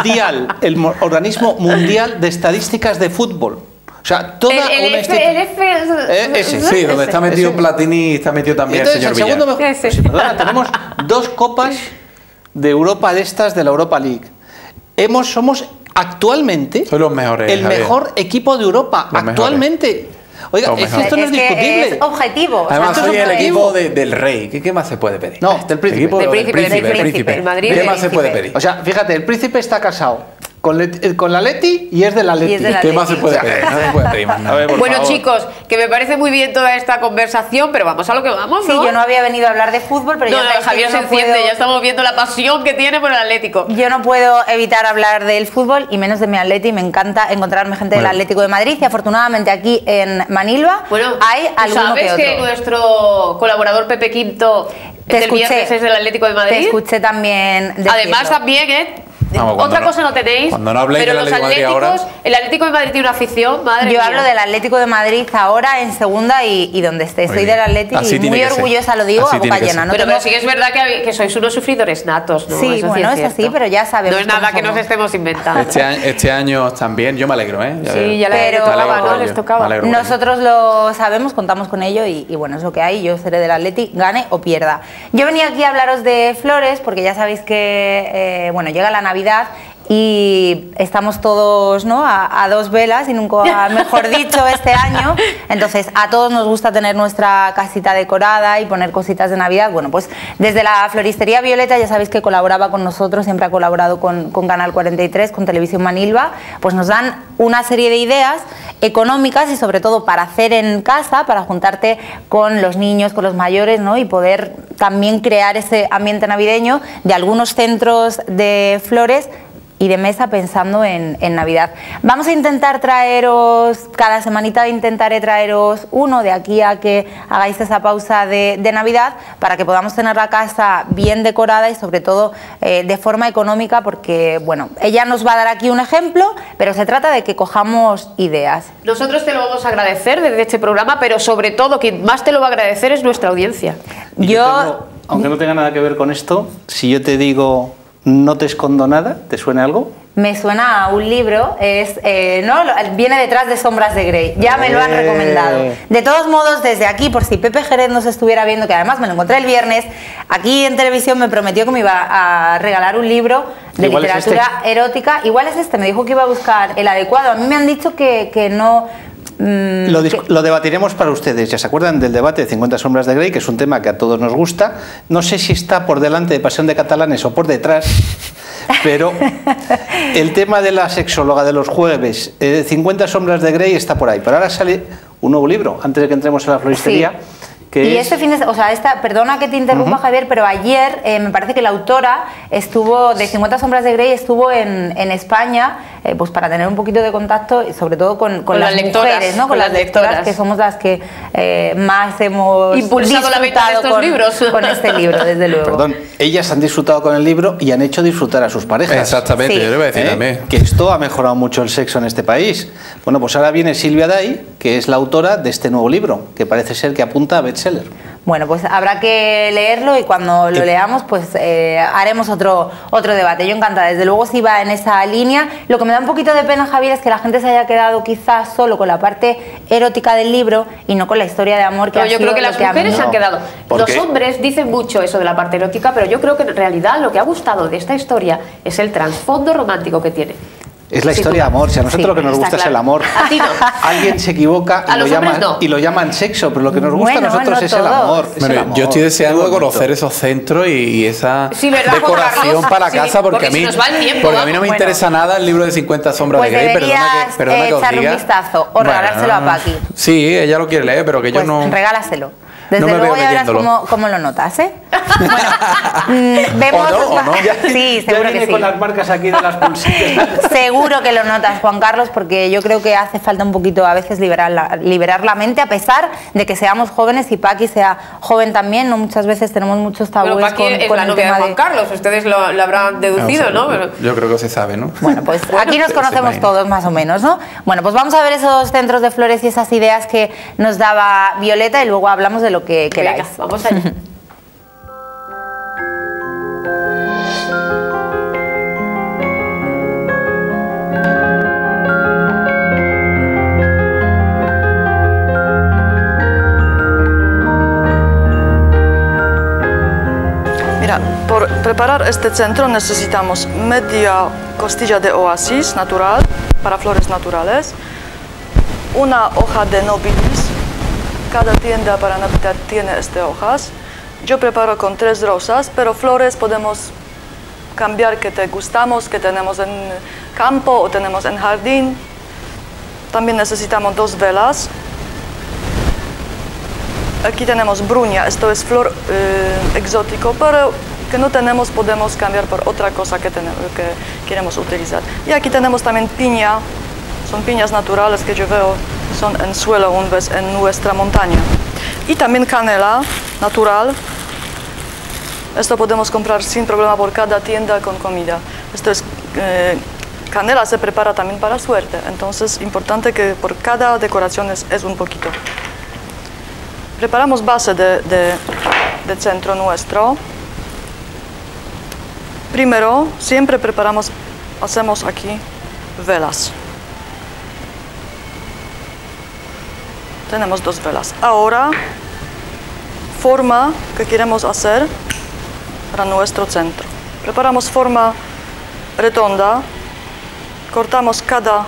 mundial de estadísticas de fútbol. O sea, toda una institución. Sí, donde está metido Platini y está metido también el señor segundo mejor. Pues, perdona, tenemos 2 copas de Europa de estas de la Europa League. Somos actualmente los mejores, el mejor equipo de Europa. Actualmente. Oiga, esto no es discutible. Es objetivo. Además, soy el equipo del rey. ¿Qué más se puede pedir? No, del príncipe. Del príncipe. ¿Qué más se puede pedir? O sea, fíjate, el príncipe está casado con la Leti y es de la Leti. ¿Qué más se puede pedir? No se puede pedir más nada. Bueno, chicos, que me parece muy bien toda esta conversación, pero vamos a lo que vamos, ¿no? Sí, yo no había venido a hablar de fútbol, pero Javier se enciende, ya estamos viendo la pasión que tiene por el Atlético. Yo no puedo evitar hablar del fútbol y menos de mi Atleti. Me encanta encontrarme gente del Atlético de Madrid y afortunadamente aquí en Manilva hay alguno que otro. ¿Sabes que nuestro colaborador Pepe Quinto el viernes es del Atlético de Madrid? Te escuché también decirlo. Además también, otra cosa no tenéis, cuando no habléis pero del los Atlético Atléticos, ahora, el Atlético de Madrid tiene una afición, madre Yo mía. hablo del Atlético de Madrid ahora en segunda y donde esté. Soy del Atlético y muy orgullosa, lo digo, a boca llena. ¿No? Pero sí que es verdad que sois unos sufridores natos, ¿no? Sí, eso bueno, es así, pero ya sabemos. No es nada que nos estemos inventando. Este año también, yo me alegro, ¿eh? Sí, ya les tocaba. Nosotros lo sabemos, contamos con ello y bueno, es lo que hay. Yo seré del Atleti, gane o pierda. Yo venía aquí a hablaros de flores porque ya sabéis que bueno, llega la Navidad y estamos todos, ¿no?, a 2 velas y nunca mejor dicho este año. Entonces a todos nos gusta tener nuestra casita decorada y poner cositas de Navidad. Bueno, pues desde la floristería Violeta, ya sabéis que colaboraba con nosotros, siempre ha colaborado con Canal 43, con Televisión Manilva, pues nos dan una serie de ideas económicas y sobre todo para hacer en casa, para juntarte con los niños, con los mayores, ¿no?, y poder también crear ese ambiente navideño de algunos centros de flores y de mesa pensando en Navidad. Vamos a intentar traeros, cada semanita intentaré traeros uno de aquí a que hagáis esa pausa de Navidad para que podamos tener la casa bien decorada y sobre todo de forma económica porque, bueno, ella nos va a dar aquí un ejemplo, pero se trata de que cojamos ideas. Nosotros te lo vamos a agradecer desde este programa, pero sobre todo quien más te lo va a agradecer es nuestra audiencia. Aunque no tenga nada que ver con esto, si yo te digo no te escondo nada, ¿te suena algo? me suena a un libro, viene detrás de Sombras de Grey, ya me lo han recomendado. De todos modos, desde aquí, por si Pepe Jerez nos estuviera viendo, que además me lo encontré el viernes, aquí en televisión me prometió que me iba a regalar un libro de literatura erótica. Igual es este, me dijo que iba a buscar el adecuado. A mí me han dicho que no... Lo debatiremos para ustedes. ¿Ya se acuerdan del debate de 50 sombras de Grey? Que es un tema que a todos nos gusta. No sé si está por delante de Pasión de Catalanes o por detrás, pero el tema de la sexóloga de los jueves, 50 sombras de Grey, está por ahí. Pero ahora sale un nuevo libro, antes de que entremos a la floristería. Sí. Este fin de perdona que te interrumpa, Javier, pero ayer me parece que la autora estuvo, de 50 sombras de Grey, estuvo en España, pues para tener un poquito de contacto, sobre todo con las mujeres, ¿no? Con las lectoras, que somos las que más hemos impulsado la venta de estos libros. Con este libro, desde luego. Perdón, ellas han disfrutado con el libro y han hecho disfrutar a sus parejas. Exactamente, sí. Yo le voy a decir también. Que esto ha mejorado mucho el sexo en este país. Bueno, pues ahora viene Silvia Day, que es la autora de este nuevo libro, que parece ser que apunta a bestseller. Bueno, pues habrá que leerlo y cuando lo leamos pues haremos otro debate. Yo encantada, desde luego si va en esa línea. Lo que me da un poquito de pena, Javier, es que la gente se haya quedado quizás solo con la parte erótica del libro y no con la historia de amor que ha sido. Yo creo que las mujeres se han quedado. Los hombres dicen mucho eso de la parte erótica, pero yo creo que en realidad lo que ha gustado de esta historia es el trasfondo romántico que tiene. Es la historia de amor. Si a nosotros lo que nos gusta es el amor. A ti no. Alguien se equivoca y lo llaman sexo, pero lo que nos gusta a nosotros es el amor. Yo estoy deseando conocer esos centros y esa decoración para casa, porque a mí no me interesa nada el libro de 50 sombras de Grey. Perdona que os diga. Un vistazo o regalárselo a Paqui. Sí, ella lo quiere leer, pero que yo no. Regálaselo. Desde luego ya verás cómo lo notas, ¿eh? Bueno, vemos... ¿O no? Sí, seguro que sí. Con las marcas aquí de las pulseras. Seguro que lo notas, Juan Carlos, porque yo creo que hace falta un poquito a veces liberar la mente, a pesar de que seamos jóvenes y Paqui sea joven también, no muchas veces tenemos muchos tabúes. Pero Paqui es la novia de Juan Carlos, ustedes lo habrán deducido, ¿no? Yo creo que se sabe, ¿no? Bueno, pues aquí nos conocemos todos más o menos, ¿no? Bueno, pues vamos a ver esos centros de flores y esas ideas que nos daba Violeta y luego hablamos de lo que queráis. Venga, vamos allá. Mira, por preparar este centro necesitamos media costilla de oasis natural para flores naturales, una hoja de nobilis. Cada tienda para Navidad tiene estas hojas. Yo preparo con 3 rosas, pero flores podemos cambiar que te gustamos, que tenemos en campo o tenemos en jardín. También necesitamos 2 velas. Aquí tenemos bruña, esto es flor exótico, pero que no tenemos, podemos cambiar por otra cosa que queremos utilizar. Y aquí tenemos también piña, son piñas naturales que yo veo, son en suelo una vez en nuestra montaña. Y también canela natural. Esto podemos comprar sin problema por cada tienda con comida. Esto es, canela se prepara también para suerte, entonces es importante que por cada decoración es un poquito. Preparamos base de centro nuestro. Primero, siempre hacemos aquí velas. Tenemos 2 velas. Ahora, forma que queremos hacer para nuestro centro. Preparamos forma redonda, cortamos cada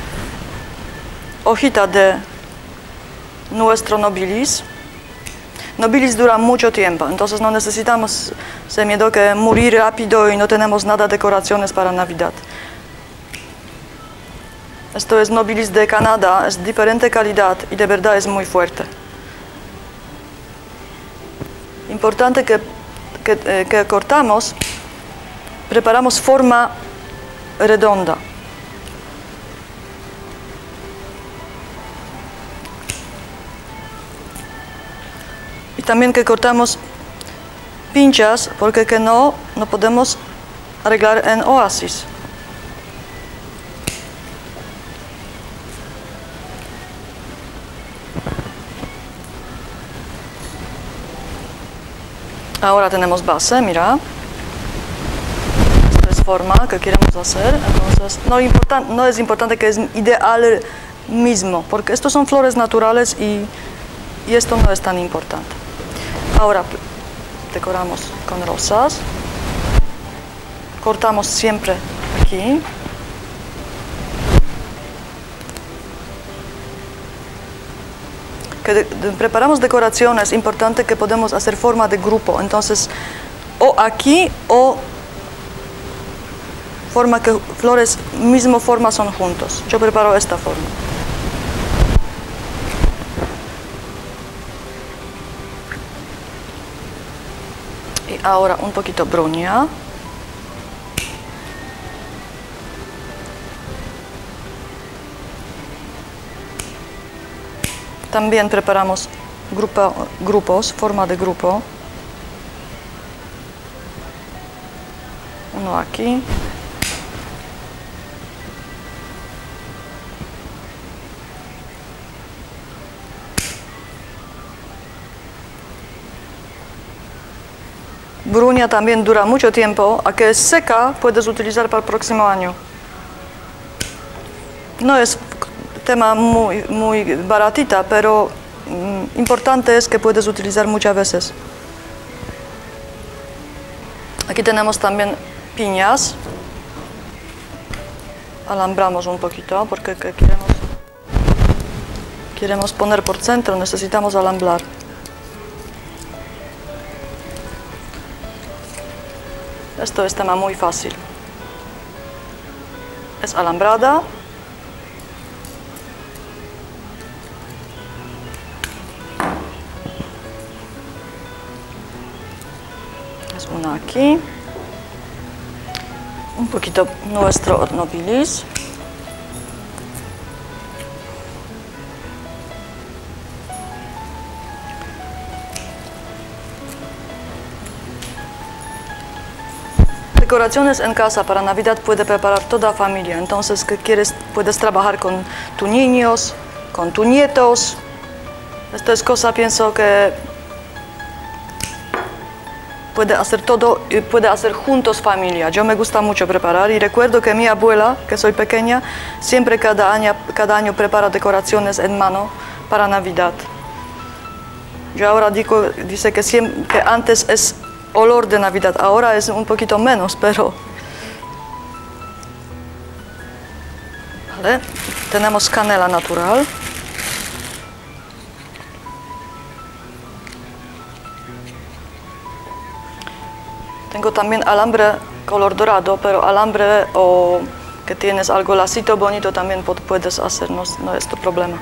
hojita de nuestro nobilis. Nobilis dura mucho tiempo, entonces no necesitamos miedo que morir rápido y no tenemos nada de decoraciones para Navidad. Esto es nobilis de Canadá, es diferente calidad y de verdad es muy fuerte. Importante que cortamos, preparamos forma redonda. Y también que cortamos pinchas, porque que no podemos arreglar en oasis. Ahora tenemos base, mira. Esto es forma que queremos hacer, entonces no es importante que es ideal mismo, porque estos son flores naturales y esto no es tan importante. Ahora decoramos con rosas, cortamos siempre aquí. Preparamos decoraciones, es importante que podemos hacer forma de grupo, entonces o aquí o forma que flores mismo forma son juntos. Yo preparo esta forma. Y ahora un poquito bruña. También preparamos grupos, forma de grupo. Uno aquí. Bruña también dura mucho tiempo. A que es seca, puedes utilizar para el próximo año. No es tema muy baratita, pero importante es que puedes utilizar muchas veces. Aquí tenemos también piñas. Alambramos un poquito porque queremos poner por centro, necesitamos alambrar. Esto es tema muy fácil. Es alambrada. Es una aquí. Un poquito nuestro nobilis. Decoraciones en casa para Navidad puede preparar toda familia, entonces que quieres puedes trabajar con tus niños, con tus nietos. Esto es cosa, pienso que puede hacer todo y puede hacer juntos familia. Yo me gusta mucho preparar y recuerdo que mi abuela, que soy pequeña, siempre cada año prepara decoraciones en mano para Navidad. Yo ahora dice que antes es olor de Navidad, ahora es un poquito menos, pero... Vale. Tenemos canela natural. Tengo también alambre color dorado, pero alambre o que tienes algo lacito bonito también puedes hacer, no es tu problema.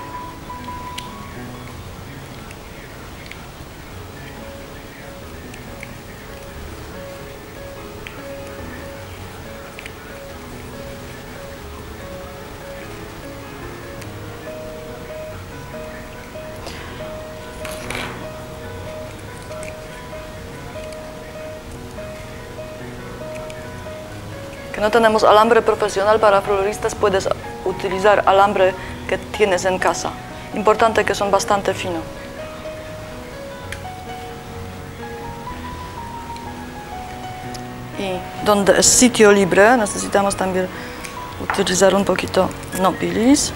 Que no tenemos alambre profesional para floristas, puedes utilizar alambre que tienes en casa. Importante que son bastante finos. Y donde es sitio libre, necesitamos también utilizar un poquito nobilis.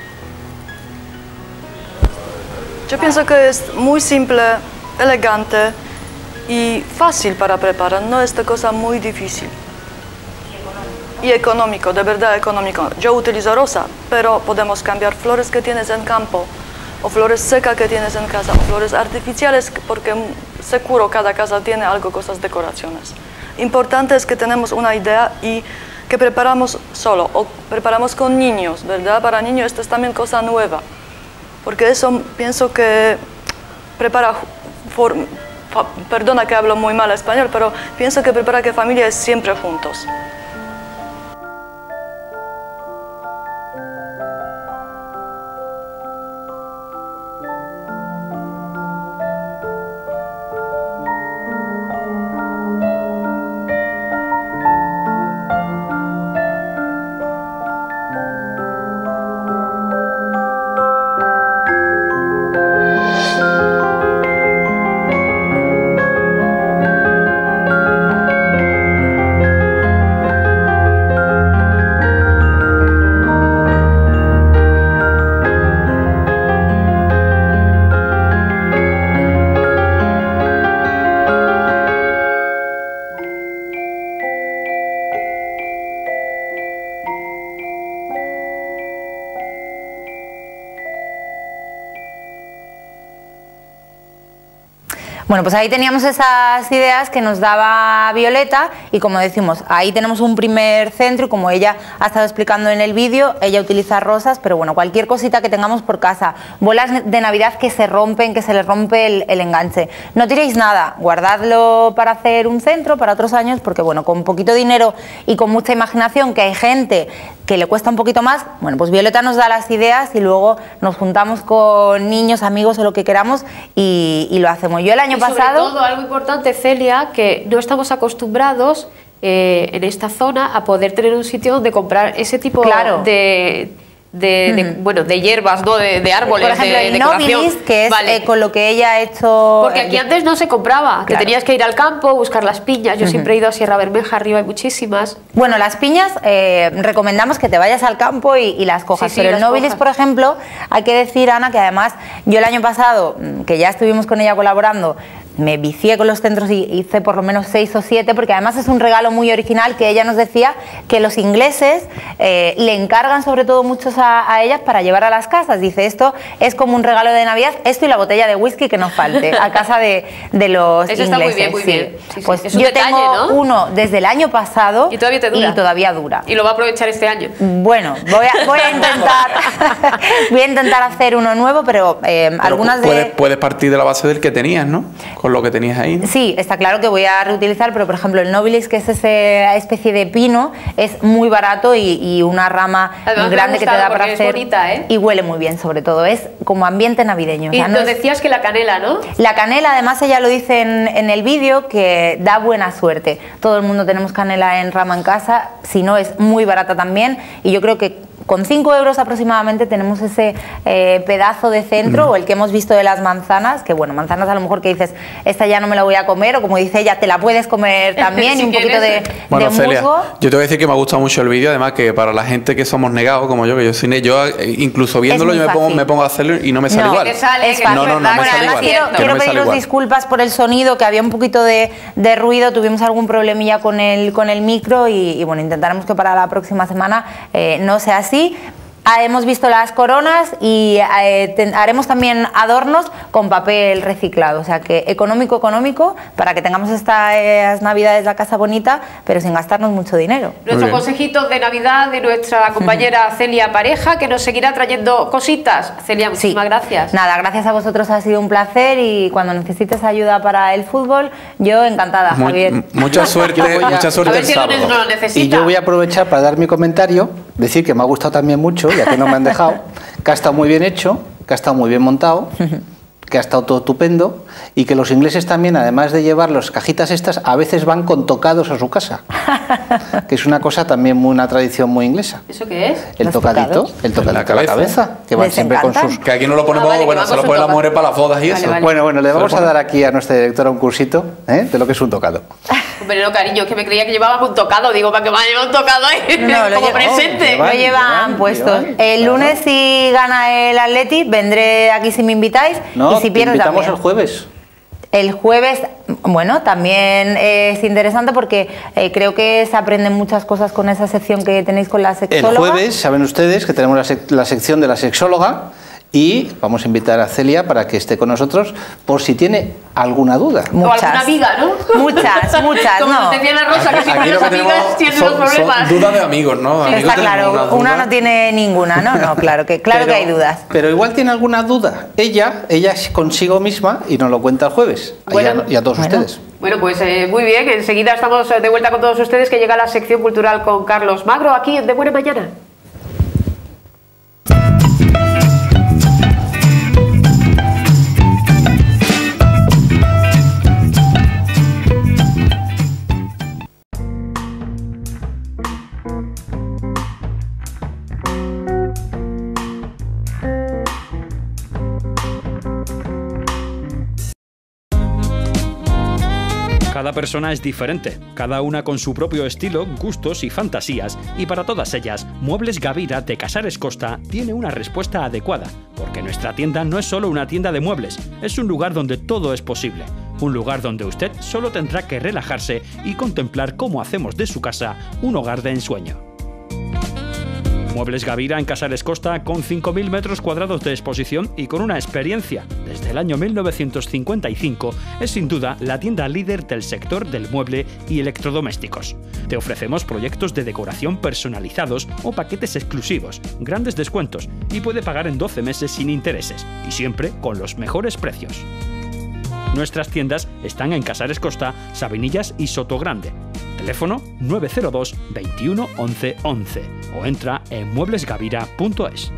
Yo pienso que es muy simple, elegante y fácil para preparar, no es una cosa muy difícil. Y económico, de verdad económico. Yo utilizo rosa, pero podemos cambiar flores que tienes en campo, o flores secas que tienes en casa, o flores artificiales, porque seguro cada casa tiene algo, cosas, decoraciones. Importante es que tenemos una idea y que preparamos solo, o preparamos con niños, ¿verdad? Para niños esto es también cosa nueva, porque eso pienso que prepara, perdona que hablo muy mal español, pero pienso que prepara que familia es siempre juntos. Bueno, pues ahí teníamos esas ideas que nos daba Violeta y como decimos, ahí tenemos un primer centro y como ella ha estado explicando en el vídeo, ella utiliza rosas, pero bueno, cualquier cosita que tengamos por casa, bolas de Navidad que se rompen, que se les rompe el enganche. No tiréis nada, guardadlo para hacer un centro para otros años porque bueno, con poquito dinero y con mucha imaginación, que hay gente que le cuesta un poquito más, bueno, pues Violeta nos da las ideas y luego nos juntamos con niños, amigos o lo que queramos y lo hacemos. Yo el año pasado... Sobre todo, algo importante, Celia, que no estamos acostumbrados en esta zona a poder tener un sitio donde comprar ese tipo de hierbas, ¿no? de árboles, por ejemplo, de el decoración. Nobilis, que es con lo que ella ha hecho... Porque aquí antes no se compraba, te tenías que ir al campo, buscar las piñas. Yo siempre he ido a Sierra Bermeja, arriba hay muchísimas. Bueno, las piñas recomendamos que te vayas al campo y las cojas, pero el Nobilis, por ejemplo, hay que decir, Ana, que además yo el año pasado, que ya estuvimos con ella colaborando, me vicié con los centros y hice por lo menos 6 o 7, porque además es un regalo muy original que ella nos decía que los ingleses le encargan sobre todo muchos a ellas para llevar a las casas. Dice, esto es como un regalo de Navidad, esto y la botella de whisky que nos falte a casa de los ingleses. Está muy bien, muy bien. Sí, sí. Pues es un yo detalle, tengo ¿no? uno desde el año pasado y todavía te dura. Y todavía dura. Y lo va a aprovechar este año. Bueno, voy a intentar hacer uno nuevo, pero algunas puedes partir de la base del que tenías, ¿no? Con lo que tenías ahí. Sí, está claro que voy a reutilizar, pero por ejemplo el Nobilis, que es esa especie de pino, es muy barato y una rama además grande que te da para hacer. Es bonita, ¿eh? Y huele muy bien, sobre todo, es como ambiente navideño. Y nos decías que la canela, ¿no? La canela, además ella lo dice en el vídeo, que da buena suerte. Todo el mundo tenemos canela en rama en casa, si no es muy barata también, y yo creo que con 5 euros aproximadamente tenemos ese pedazo de centro, o el que hemos visto de las manzanas, que bueno, manzanas a lo mejor que dices, esta ya no me la voy a comer, o como dice ella, te la puedes comer también, y un poquito de Celia, musgo. yo te voy a decir que me ha gustado mucho el vídeo, además que para la gente que somos negados, como yo, que yo soy yo incluso viéndolo yo me pongo a hacerlo y no me sale igual. Es fácil. No me sale igual. Quiero pediros disculpas por el sonido, que había un poquito de ruido, tuvimos algún problemilla con el micro y bueno, intentaremos que para la próxima semana no sea así. Hemos visto las coronas y haremos también adornos con papel reciclado, o sea que económico para que tengamos estas navidades la casa bonita, pero sin gastarnos mucho dinero. Nuestro consejito de Navidad de nuestra compañera Celia Pareja, que nos seguirá trayendo cositas. Celia, muchísimas gracias. Nada, gracias a vosotros, ha sido un placer, y cuando necesites ayuda para el fútbol, yo encantada, Javier. Mucha suerte, mucha suerte el sábado. Y yo voy a aprovechar para dar mi comentario, decir que me ha gustado también mucho, ya que no me han dejado, que ha estado muy bien hecho, que ha estado muy bien montado, que ha estado todo estupendo, y que los ingleses también, además de llevar las cajitas estas, a veces van con tocados a su casa, que es una cosa también una tradición muy inglesa. ¿Eso qué es? El tocadito a la cabeza, que van siempre con sus... Que aquí no lo ponemos, bueno, se lo ponen las mujeres para las bodas y eso. Bueno, le vamos a dar aquí a nuestra directora un cursito de lo que es un tocado. Pero no, cariño, es que me creía que llevaban un tocado. Digo, ¿para qué me van a llevar un tocado ahí? Como presente. Lo llevan puestos. El lunes, si gana el Atleti, vendré aquí si me invitáis. No, y si pierdo, invitamos también. el jueves. El jueves, bueno, también es interesante porque creo que se aprenden muchas cosas con esa sección que tenéis con la sexóloga. El jueves, saben ustedes que tenemos la sección de la sexóloga, y vamos a invitar a Celia para que esté con nosotros por si tiene alguna duda. Muchas. O alguna amiga, ¿no? Muchas, Como no. decía la Rosa, que siempre las amigas tienen los problemas. Son dudas de amigos, ¿no? Sí, está claro, una no tiene ninguna, ¿no? Claro que hay dudas. Pero igual tiene alguna duda ella consigo misma, y nos lo cuenta el jueves, bueno, y a todos ustedes. Bueno, pues muy bien, enseguida estamos de vuelta con todos ustedes, que llega la sección cultural con Carlos Magro, aquí en De Buena Mañana. Cada persona es diferente, cada una con su propio estilo, gustos y fantasías, y para todas ellas, Muebles Gavira de Casares Costa tiene una respuesta adecuada, porque nuestra tienda no es solo una tienda de muebles, es un lugar donde todo es posible, un lugar donde usted solo tendrá que relajarse y contemplar cómo hacemos de su casa un hogar de ensueño. Muebles Gavira en Casares Costa, con 5.000 metros cuadrados de exposición y con una experiencia desde el año 1955, es sin duda la tienda líder del sector del mueble y electrodomésticos. Te ofrecemos proyectos de decoración personalizados o paquetes exclusivos, grandes descuentos y puede pagar en 12 meses sin intereses y siempre con los mejores precios. Nuestras tiendas están en Casares Costa, Sabinillas y Sotogrande. Teléfono 902 21 11 11 o entra en mueblesgavira.es.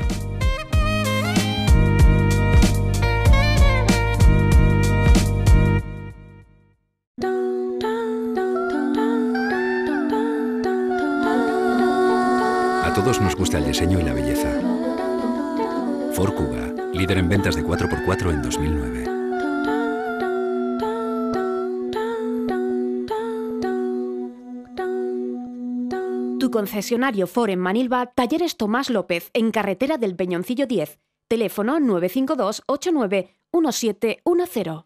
A todos nos gusta el diseño y la belleza. Ford Kuga, líder en ventas de 4x4 en 2009. Tu concesionario Ford en Manilva, Talleres Tomás López, en carretera del Peñoncillo 10. Teléfono 952 89 1710.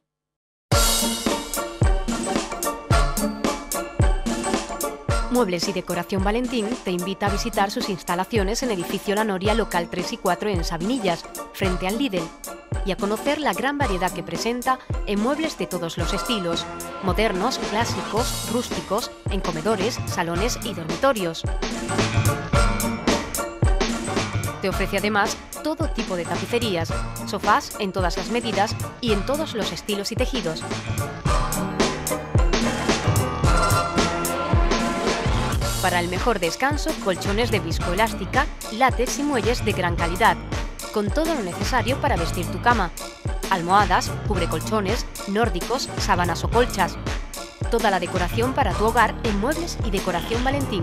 Muebles y Decoración Valentín te invita a visitar sus instalaciones en Edificio La Noria, local 3 y 4 en Sabinillas, frente al Lidl, y a conocer la gran variedad que presenta en muebles de todos los estilos, modernos, clásicos, rústicos, en comedores, salones y dormitorios. Te ofrece además todo tipo de tapicerías, sofás en todas las medidas y en todos los estilos y tejidos. Para el mejor descanso, colchones de viscoelástica, látex y muelles de gran calidad, con todo lo necesario para vestir tu cama. Almohadas, cubrecolchones, nórdicos, sábanas o colchas. Toda la decoración para tu hogar en Muebles y Decoración Valentín.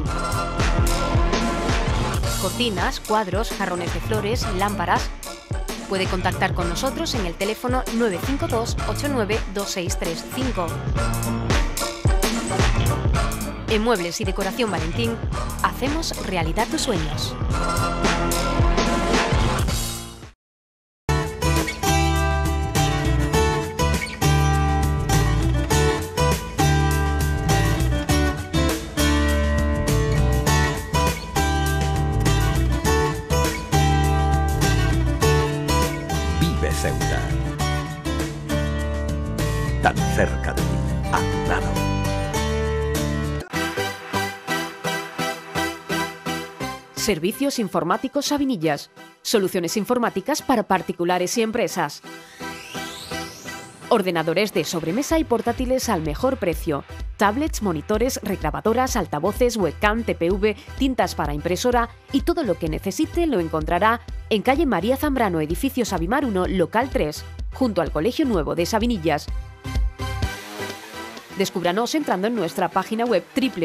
Cortinas, cuadros, jarrones de flores, lámparas. Puede contactar con nosotros en el teléfono 952 89 2635. En Muebles y Decoración Valentín, hacemos realidad tus sueños. Vive Ceuta. Tan cerca de ti, a tu lado. Servicios Informáticos Sabinillas. Soluciones informáticas para particulares y empresas. Ordenadores de sobremesa y portátiles al mejor precio. Tablets, monitores, regrabadoras, altavoces, webcam, TPV, tintas para impresora y todo lo que necesite lo encontrará en calle María Zambrano, edificio Sabimar 1, local 3, junto al Colegio Nuevo de Sabinillas. Descúbranos entrando en nuestra página web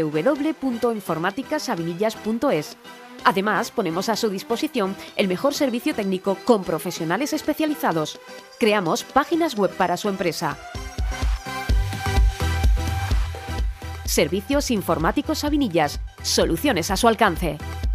www.informaticasabinillas.es. Además, ponemos a su disposición el mejor servicio técnico con profesionales especializados. Creamos páginas web para su empresa. Servicios Informáticos Sabinillas. Soluciones a su alcance.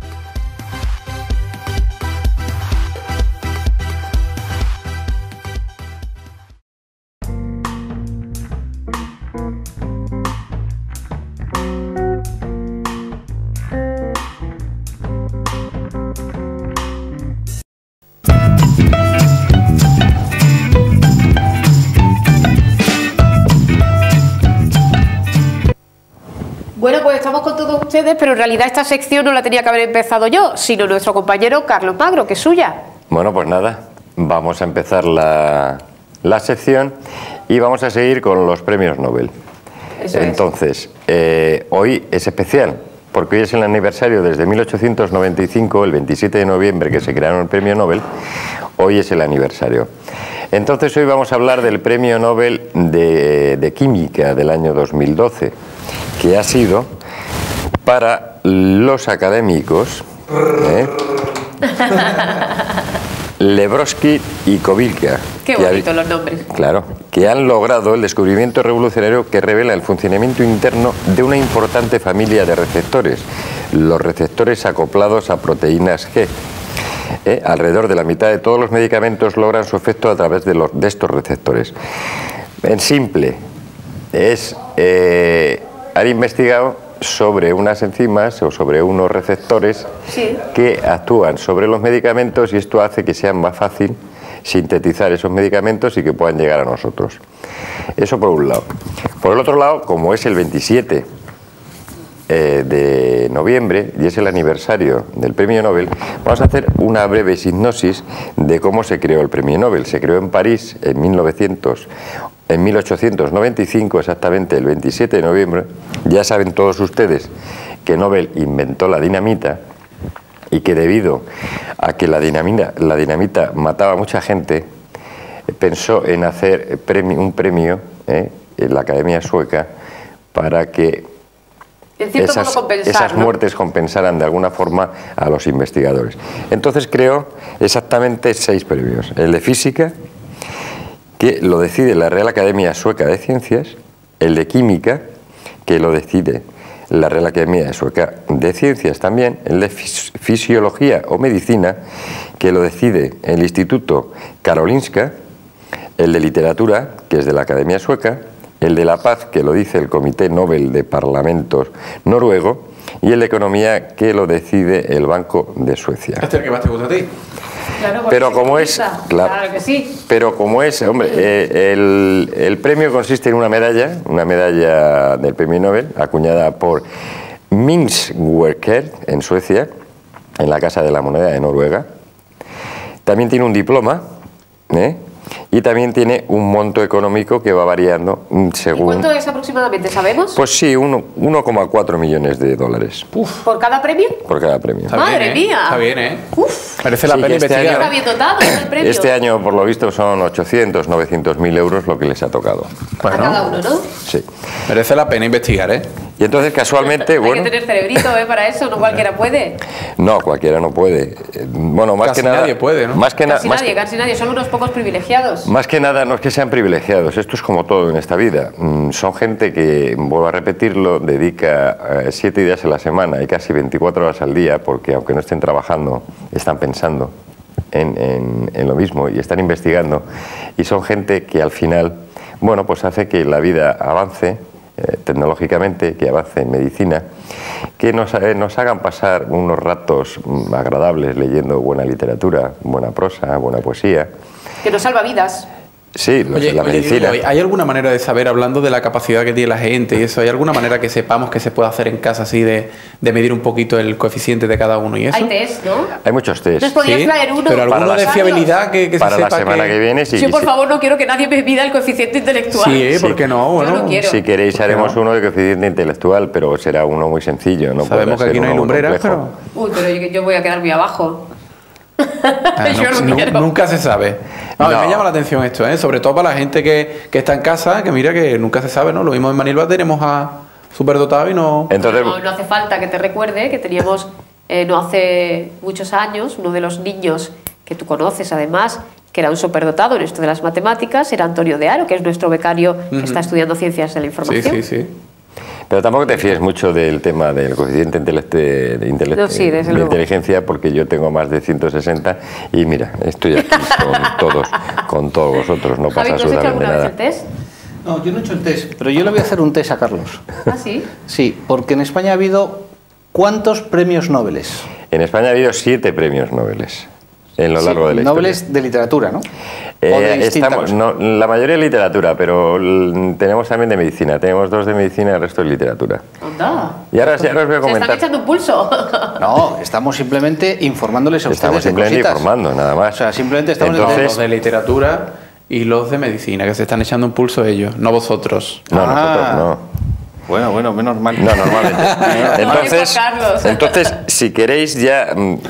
Bueno, pues estamos con todos ustedes, pero en realidad esta sección no la tenía que haber empezado yo, sino nuestro compañero Carlos Magro, que es suya. Bueno, pues nada, vamos a empezar la sección y vamos a seguir con los premios Nobel. Eso Entonces, hoy es especial, porque hoy es el aniversario desde 1895, el 27 de noviembre que se crearon el premio Nobel, hoy es el aniversario. Entonces hoy vamos a hablar del premio Nobel de Química del año 2012, que ha sido para los académicos Lebowski y Kovilka. Qué bonitos los nombres. Claro, que han logrado el descubrimiento revolucionario que revela el funcionamiento interno de una importante familia de receptores, los receptores acoplados a proteínas G. Alrededor de la mitad de todos los medicamentos logran su efecto a través de estos receptores. En simple, han investigado sobre unas enzimas o sobre unos receptores que actúan sobre los medicamentos y esto hace que sea más fácil sintetizar esos medicamentos y que puedan llegar a nosotros. Eso por un lado. Por el otro lado, como es el 27 de noviembre y es el aniversario del Premio Nobel, vamos a hacer una breve hipnosis de cómo se creó el Premio Nobel. Se creó en París en 1895, exactamente el 27 de noviembre. Ya saben todos ustedes que Nobel inventó la dinamita y que debido a que la dinamita mataba a mucha gente, pensó en hacer un premio en la Academia Sueca para que esas muertes compensaran de alguna forma a los investigadores. Entonces creó exactamente 6 premios. El de física, que lo decide la Real Academia Sueca de Ciencias, el de química, que lo decide la Real Academia Sueca de Ciencias también, el de fisiología o medicina, que lo decide el Instituto Karolinska, el de literatura, que es de la Academia Sueca, el de la paz, que lo dice el Comité Nobel de Parlamentos noruego, y el de economía, que lo decide el Banco de Suecia. ¿Este es el que más te gusta a ti? Claro, pero como es, claro que sí. Pero como es, hombre, el premio consiste en una medalla del Premio Nobel, acuñada por Minneswerker en Suecia, en la Casa de la Moneda de Noruega. También tiene un diploma, y también tiene un monto económico que va variando según... ¿Y cuánto es aproximadamente, sabemos? Pues sí, 1,4 millones de dólares. ¿Por cada premio? Por cada premio. ¡Madre mía! Está bien, ¿eh? Uf. Merece la pena investigar. Está bien dotado el premio. Este año, por lo visto, son 800, 900.000 euros lo que les ha tocado. Bueno, a cada uno, ¿no? Sí. Merece la pena investigar, ¿eh? Y entonces, casualmente, Hay que tener cerebrito, para eso, no cualquiera puede. No, cualquiera no puede. Bueno, más casi que nada... nadie puede, ¿no? Casi nadie, son unos pocos privilegiados. Más que nada, no es que sean privilegiados, esto es como todo en esta vida. Son gente que, vuelvo a repetirlo, dedica 7 días a la semana y casi 24 horas al día, porque aunque no estén trabajando, están pensando en lo mismo y están investigando. Y son gente que al final, bueno, pues hace que la vida avance tecnológicamente, que avance en medicina, que nos hagan pasar unos ratos agradables leyendo buena literatura, buena prosa, buena poesía. Que nos salva vidas. Sí, la medicina. ¿Hay alguna manera de saber, hablando de la capacidad que tiene la gente y eso, hay alguna manera que sepamos que se puede hacer en casa así de medir un poquito el coeficiente de cada uno y eso? Hay test, ¿no? Hay muchos test. ¿Nos podrías traer uno? Pero alguno de fiabilidad que se para sepa la semana que viene. Yo, por favor, no quiero que nadie me mida el coeficiente intelectual. Sí, ¿por qué no? Bueno, yo no quiero. Si queréis haremos uno de coeficiente intelectual, pero será uno muy sencillo. No sabemos que aquí no hay lumbreras, pero... Uy, pero yo voy a quedar muy abajo. Nunca se sabe. Me llama la atención esto, sobre todo para la gente que está en casa, que mira que nunca se sabe, ¿no? Lo mismo en Manilva tenemos a superdotado y no... Entonces... No hace falta que te recuerde que teníamos no hace muchos años uno de los niños que tú conoces además, que era un superdotado en esto de las matemáticas, era Antonio de Haro, que es nuestro becario que está estudiando Ciencias de la Información. Sí. Pero tampoco te fíes mucho del tema del coeficiente de inteligencia, porque yo tengo más de 160 y mira, estoy aquí con todos vosotros, no pasa absolutamente nada. ¿Has hecho alguna vez el test? No, yo no he hecho el test, pero yo le voy a hacer un test a Carlos. ¿Ah, sí? Sí, porque en España ha habido ¿cuántos premios Nobel? En España ha habido 7 premios Nobel en lo largo de la historia. Nobel de literatura, ¿no? La mayoría de literatura, pero tenemos también de medicina. Tenemos 2 de medicina y el resto de literatura. ¡Anda! Y ahora os voy a comentar. Se están echando un pulso. No, estamos simplemente informándoles a ustedes. Estamos simplemente informando, nada más. O sea, simplemente estamos los de literatura y los de medicina, que se están echando un pulso ellos, no vosotros. No, nosotros no. Bueno, menos mal. No, normalmente. Entonces, si queréis ya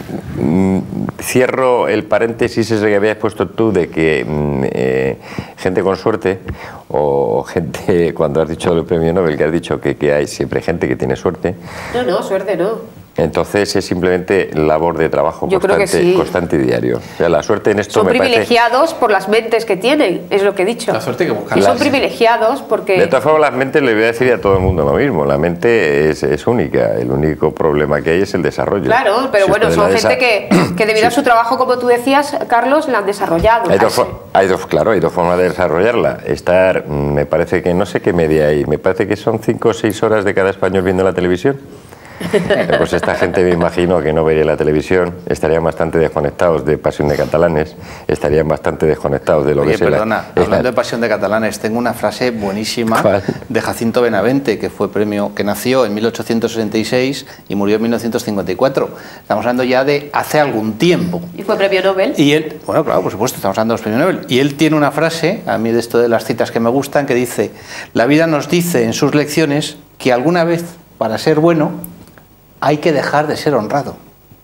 cierro el paréntesis ese que habías puesto tú de que gente con suerte o gente, cuando has dicho el premio Nobel, que has dicho que hay siempre gente que tiene suerte. No, suerte no. Entonces es simplemente labor de trabajo Yo creo que sí. constante y diario. O sea, la suerte en esto Son me privilegiados por las mentes que tienen, es lo que he dicho. La suerte hay que buscarla. Y son privilegiados porque... De todas formas, las mentes, le voy a decir a todo el mundo lo mismo. La mente es única. El único problema que hay es el desarrollo. Claro, pero Si bueno, ustedes son la gente que debido a su trabajo, como tú decías, Carlos, la han desarrollado. Hay dos formas de desarrollarla. Estar, me parece que no sé qué media hay, me parece que son 5 o 6 horas de cada español viendo la televisión. Pues esta gente, me imagino, que no vería la televisión, estarían bastante desconectados de Pasión de Catalanes, estarían bastante desconectados de lo que es perdona, hablando de Pasión de Catalanes, tengo una frase buenísima de Jacinto Benavente, que fue premio, que nació en 1866 y murió en 1954. Estamos hablando ya de hace algún tiempo. ¿Y fue premio Nobel? Y él, bueno, claro, por supuesto, estamos hablando de los premios Nobel. Y él tiene una frase, a mí de esto de las citas que me gustan, que dice: la vida nos dice en sus lecciones que alguna vez, para ser bueno, hay que dejar de ser honrado.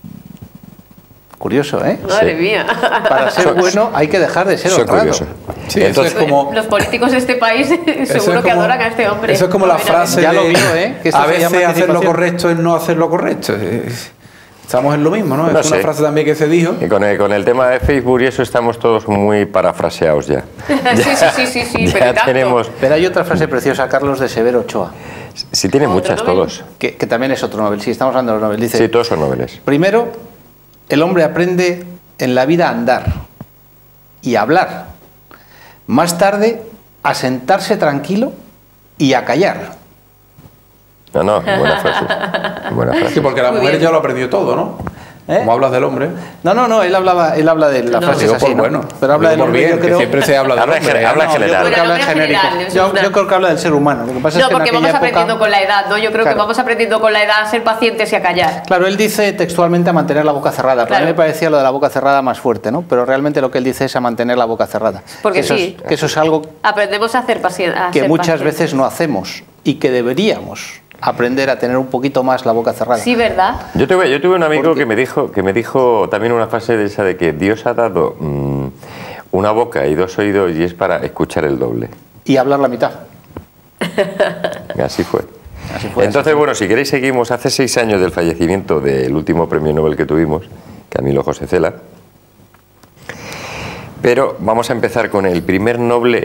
Curioso, ¿eh? Madre mía. Para ser bueno hay que dejar de ser honrado. Curioso. Sí, entonces, como... Los políticos de este país seguro que adoran a este hombre. Eso es como la frase ya de... lo vio, ¿eh? Que a veces hacer lo correcto es no hacer lo correcto. Estamos en lo mismo, ¿no? Es una frase también que se dijo. Y con el tema de Facebook y eso estamos todos muy parafraseados ya. Sí, ya tenemos... Pero hay otra frase preciosa, Carlos, de Severo Ochoa. Sí, tiene muchas, todos. Que también es otro Nobel. Sí, estamos hablando de los Nobel. Dice, sí, todos son Nobeles. Primero, el hombre aprende en la vida a andar y a hablar. Más tarde, a sentarse tranquilo y a callar. No, buena frase. Buena frase. Sí, porque la mujer ya lo aprendió todo, ¿no? Como hablas del hombre. No, él habla de la frase así, ¿no? Bueno, pero habla del hombre, bien, yo creo... que siempre se habla del hombre. Habla en general. Yo creo que habla en genérico. Yo creo que habla del ser humano. Lo que pasa es que porque vamos aprendiendo con la edad, ¿no? Yo creo que vamos aprendiendo con la edad a ser pacientes y a callar. Claro, él dice textualmente a mantener la boca cerrada. Pero a mí me parecía lo de la boca cerrada más fuerte, ¿no? Pero realmente lo que él dice es a mantener la boca cerrada. Porque que eso es algo... Aprendemos a hacer pacientes. Que muchas veces no hacemos y que deberíamos aprender a tener un poquito más la boca cerrada. Sí, ¿verdad? Yo tuve un amigo que me dijo también una frase de esa de que Dios ha dado una boca y 2 oídos y es para escuchar el doble. Y hablar la mitad. Así fue. Entonces, bueno, si queréis seguimos. Hace 6 años del fallecimiento del último premio Nobel que tuvimos, Camilo José Cela. Pero vamos a empezar con el primer Nobel,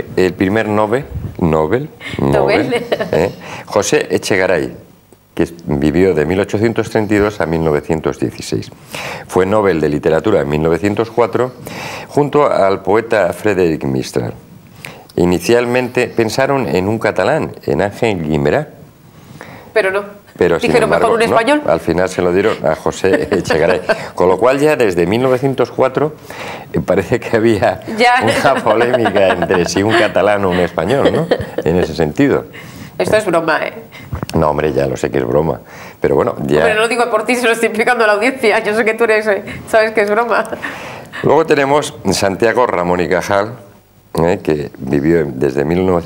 José Echegaray, que vivió de 1832 a 1916. Fue Nobel de Literatura en 1904 junto al poeta Frédéric Mistral. Inicialmente pensaron en un catalán, en Ángel Guimerá. Pero no. Pero, dijeron, mejor un español. No, al final se lo dieron a José Echegaray. Con lo cual ya desde 1904 parece que había una polémica entre si un catalán o un español, ¿no? En ese sentido. Esto es broma, ¿eh? No, hombre, ya lo sé que es broma. Pero bueno, ya... Pero no lo digo por ti, se lo estoy explicando a la audiencia. Yo sé que tú sabes que es broma. Luego tenemos Santiago Ramón y Cajal, que vivió desde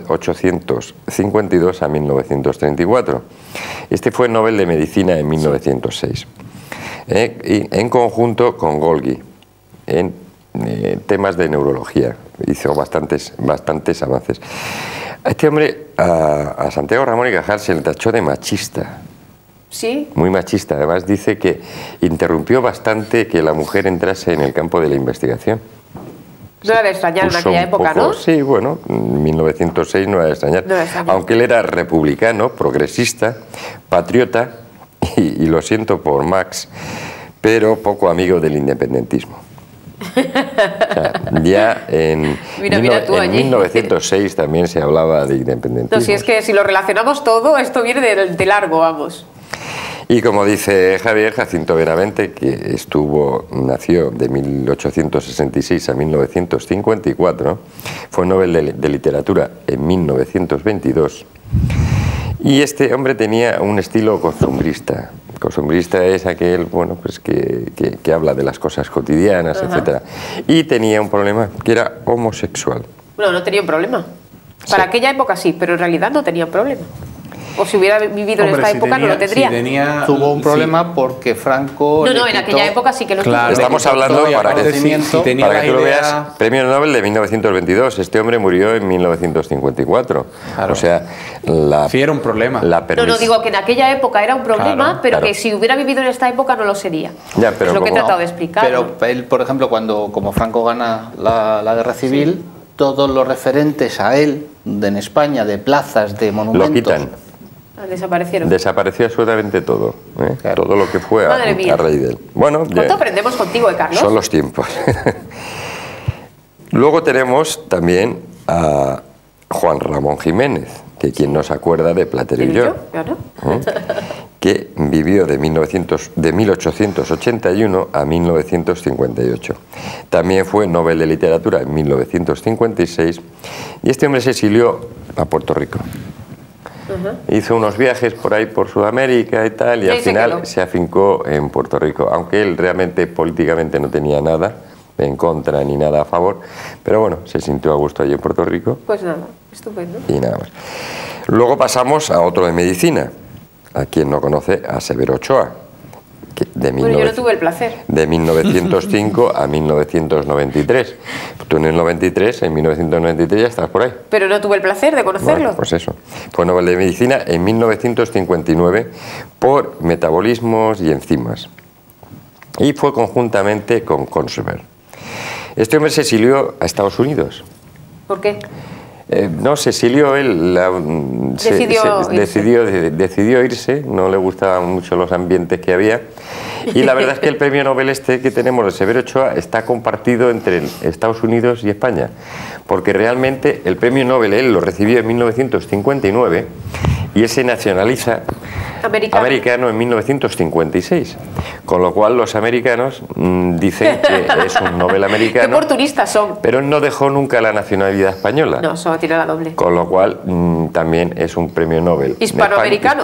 1852 a 1934. Este fue Nobel de Medicina en 1906, y en conjunto con Golgi, en temas de neurología. Hizo bastantes avances. A este hombre, a Santiago Ramón y Cajal, se le tachó de machista. Sí. Muy machista. Además dice que interrumpió bastante que la mujer entrase en el campo de la investigación. No era de extrañar en aquella época, ¿no? Sí, bueno, en 1906 no era de extrañar. Aunque él era republicano, progresista, patriota, y lo siento por Max, pero poco amigo del independentismo. O sea, ya en 1906 también se hablaba de independentismo. No, si es que si lo relacionamos todo, esto viene de largo, vamos. Y como dice Javier, Jacinto Benavente, que nació de 1866 a 1954, fue Nobel de Literatura en 1922, y este hombre tenía un estilo costumbrista. Costumbrista es aquel, bueno, pues que habla de las cosas cotidianas, etcétera. Y tenía un problema, que era homosexual. No tenía un problema. Para aquella época sí, pero en realidad no tenía un problema. O si hubiera vivido en esta época no lo tendría. Tuvo un problema porque Franco... No, en aquella época sí que lo tuvo. Estamos hablando, para que tú lo veas, Premio Nobel de 1922. Este hombre murió en 1954. Claro. O sea, sí, era un problema. No, digo que en aquella época era un problema, pero que si hubiera vivido en esta época no lo sería. Ya, pero es lo que he tratado de explicar. Pero él, por ejemplo, como Franco gana la guerra civil, todos los referentes a él, en España, de plazas, de monumentos... Lo quitan. Desaparecieron. Desapareció absolutamente todo. Claro. Todo lo que fue a raíz de él. Bueno, ¿cuánto aprendemos contigo, Carlos? Son los tiempos. Luego tenemos también a Juan Ramón Jiménez, que quien no se acuerda de Platero y yo, claro. Que vivió de 1881 a 1958. También fue Nobel de Literatura en 1956 y este hombre se exilió a Puerto Rico. Hizo unos viajes por ahí por Sudamérica y tal, y al final se afincó en Puerto Rico, aunque él realmente políticamente no tenía nada en contra ni nada a favor, pero bueno, se sintió a gusto allí en Puerto Rico. Pues nada, estupendo. Y nada más. Luego pasamos a otro de medicina, a quien no conoce, a Severo Ochoa. Bueno, yo no tuve el placer. De 1905 a 1993. Tú en el 93, en 1993 ya estás por ahí. Pero no tuve el placer de conocerlo. Bueno, pues eso. Fue Nobel de Medicina en 1959 por metabolismos y enzimas. Y fue conjuntamente con Consumer. Este hombre se exilió a Estados Unidos. ¿Por qué? No, se exilió él, decidió irse, no le gustaban mucho los ambientes que había, y la verdad es que el premio Nobel este que tenemos de Severo Ochoa está compartido entre Estados Unidos y España, porque realmente el premio Nobel él lo recibió en 1959 y él se nacionaliza americano en 1956, con lo cual los americanos dicen que es un Nobel americano. Qué oportunistas son. Pero no dejó nunca la nacionalidad española. No, solo tiene la doble. Con lo cual también es un premio Nobel hispanoamericano.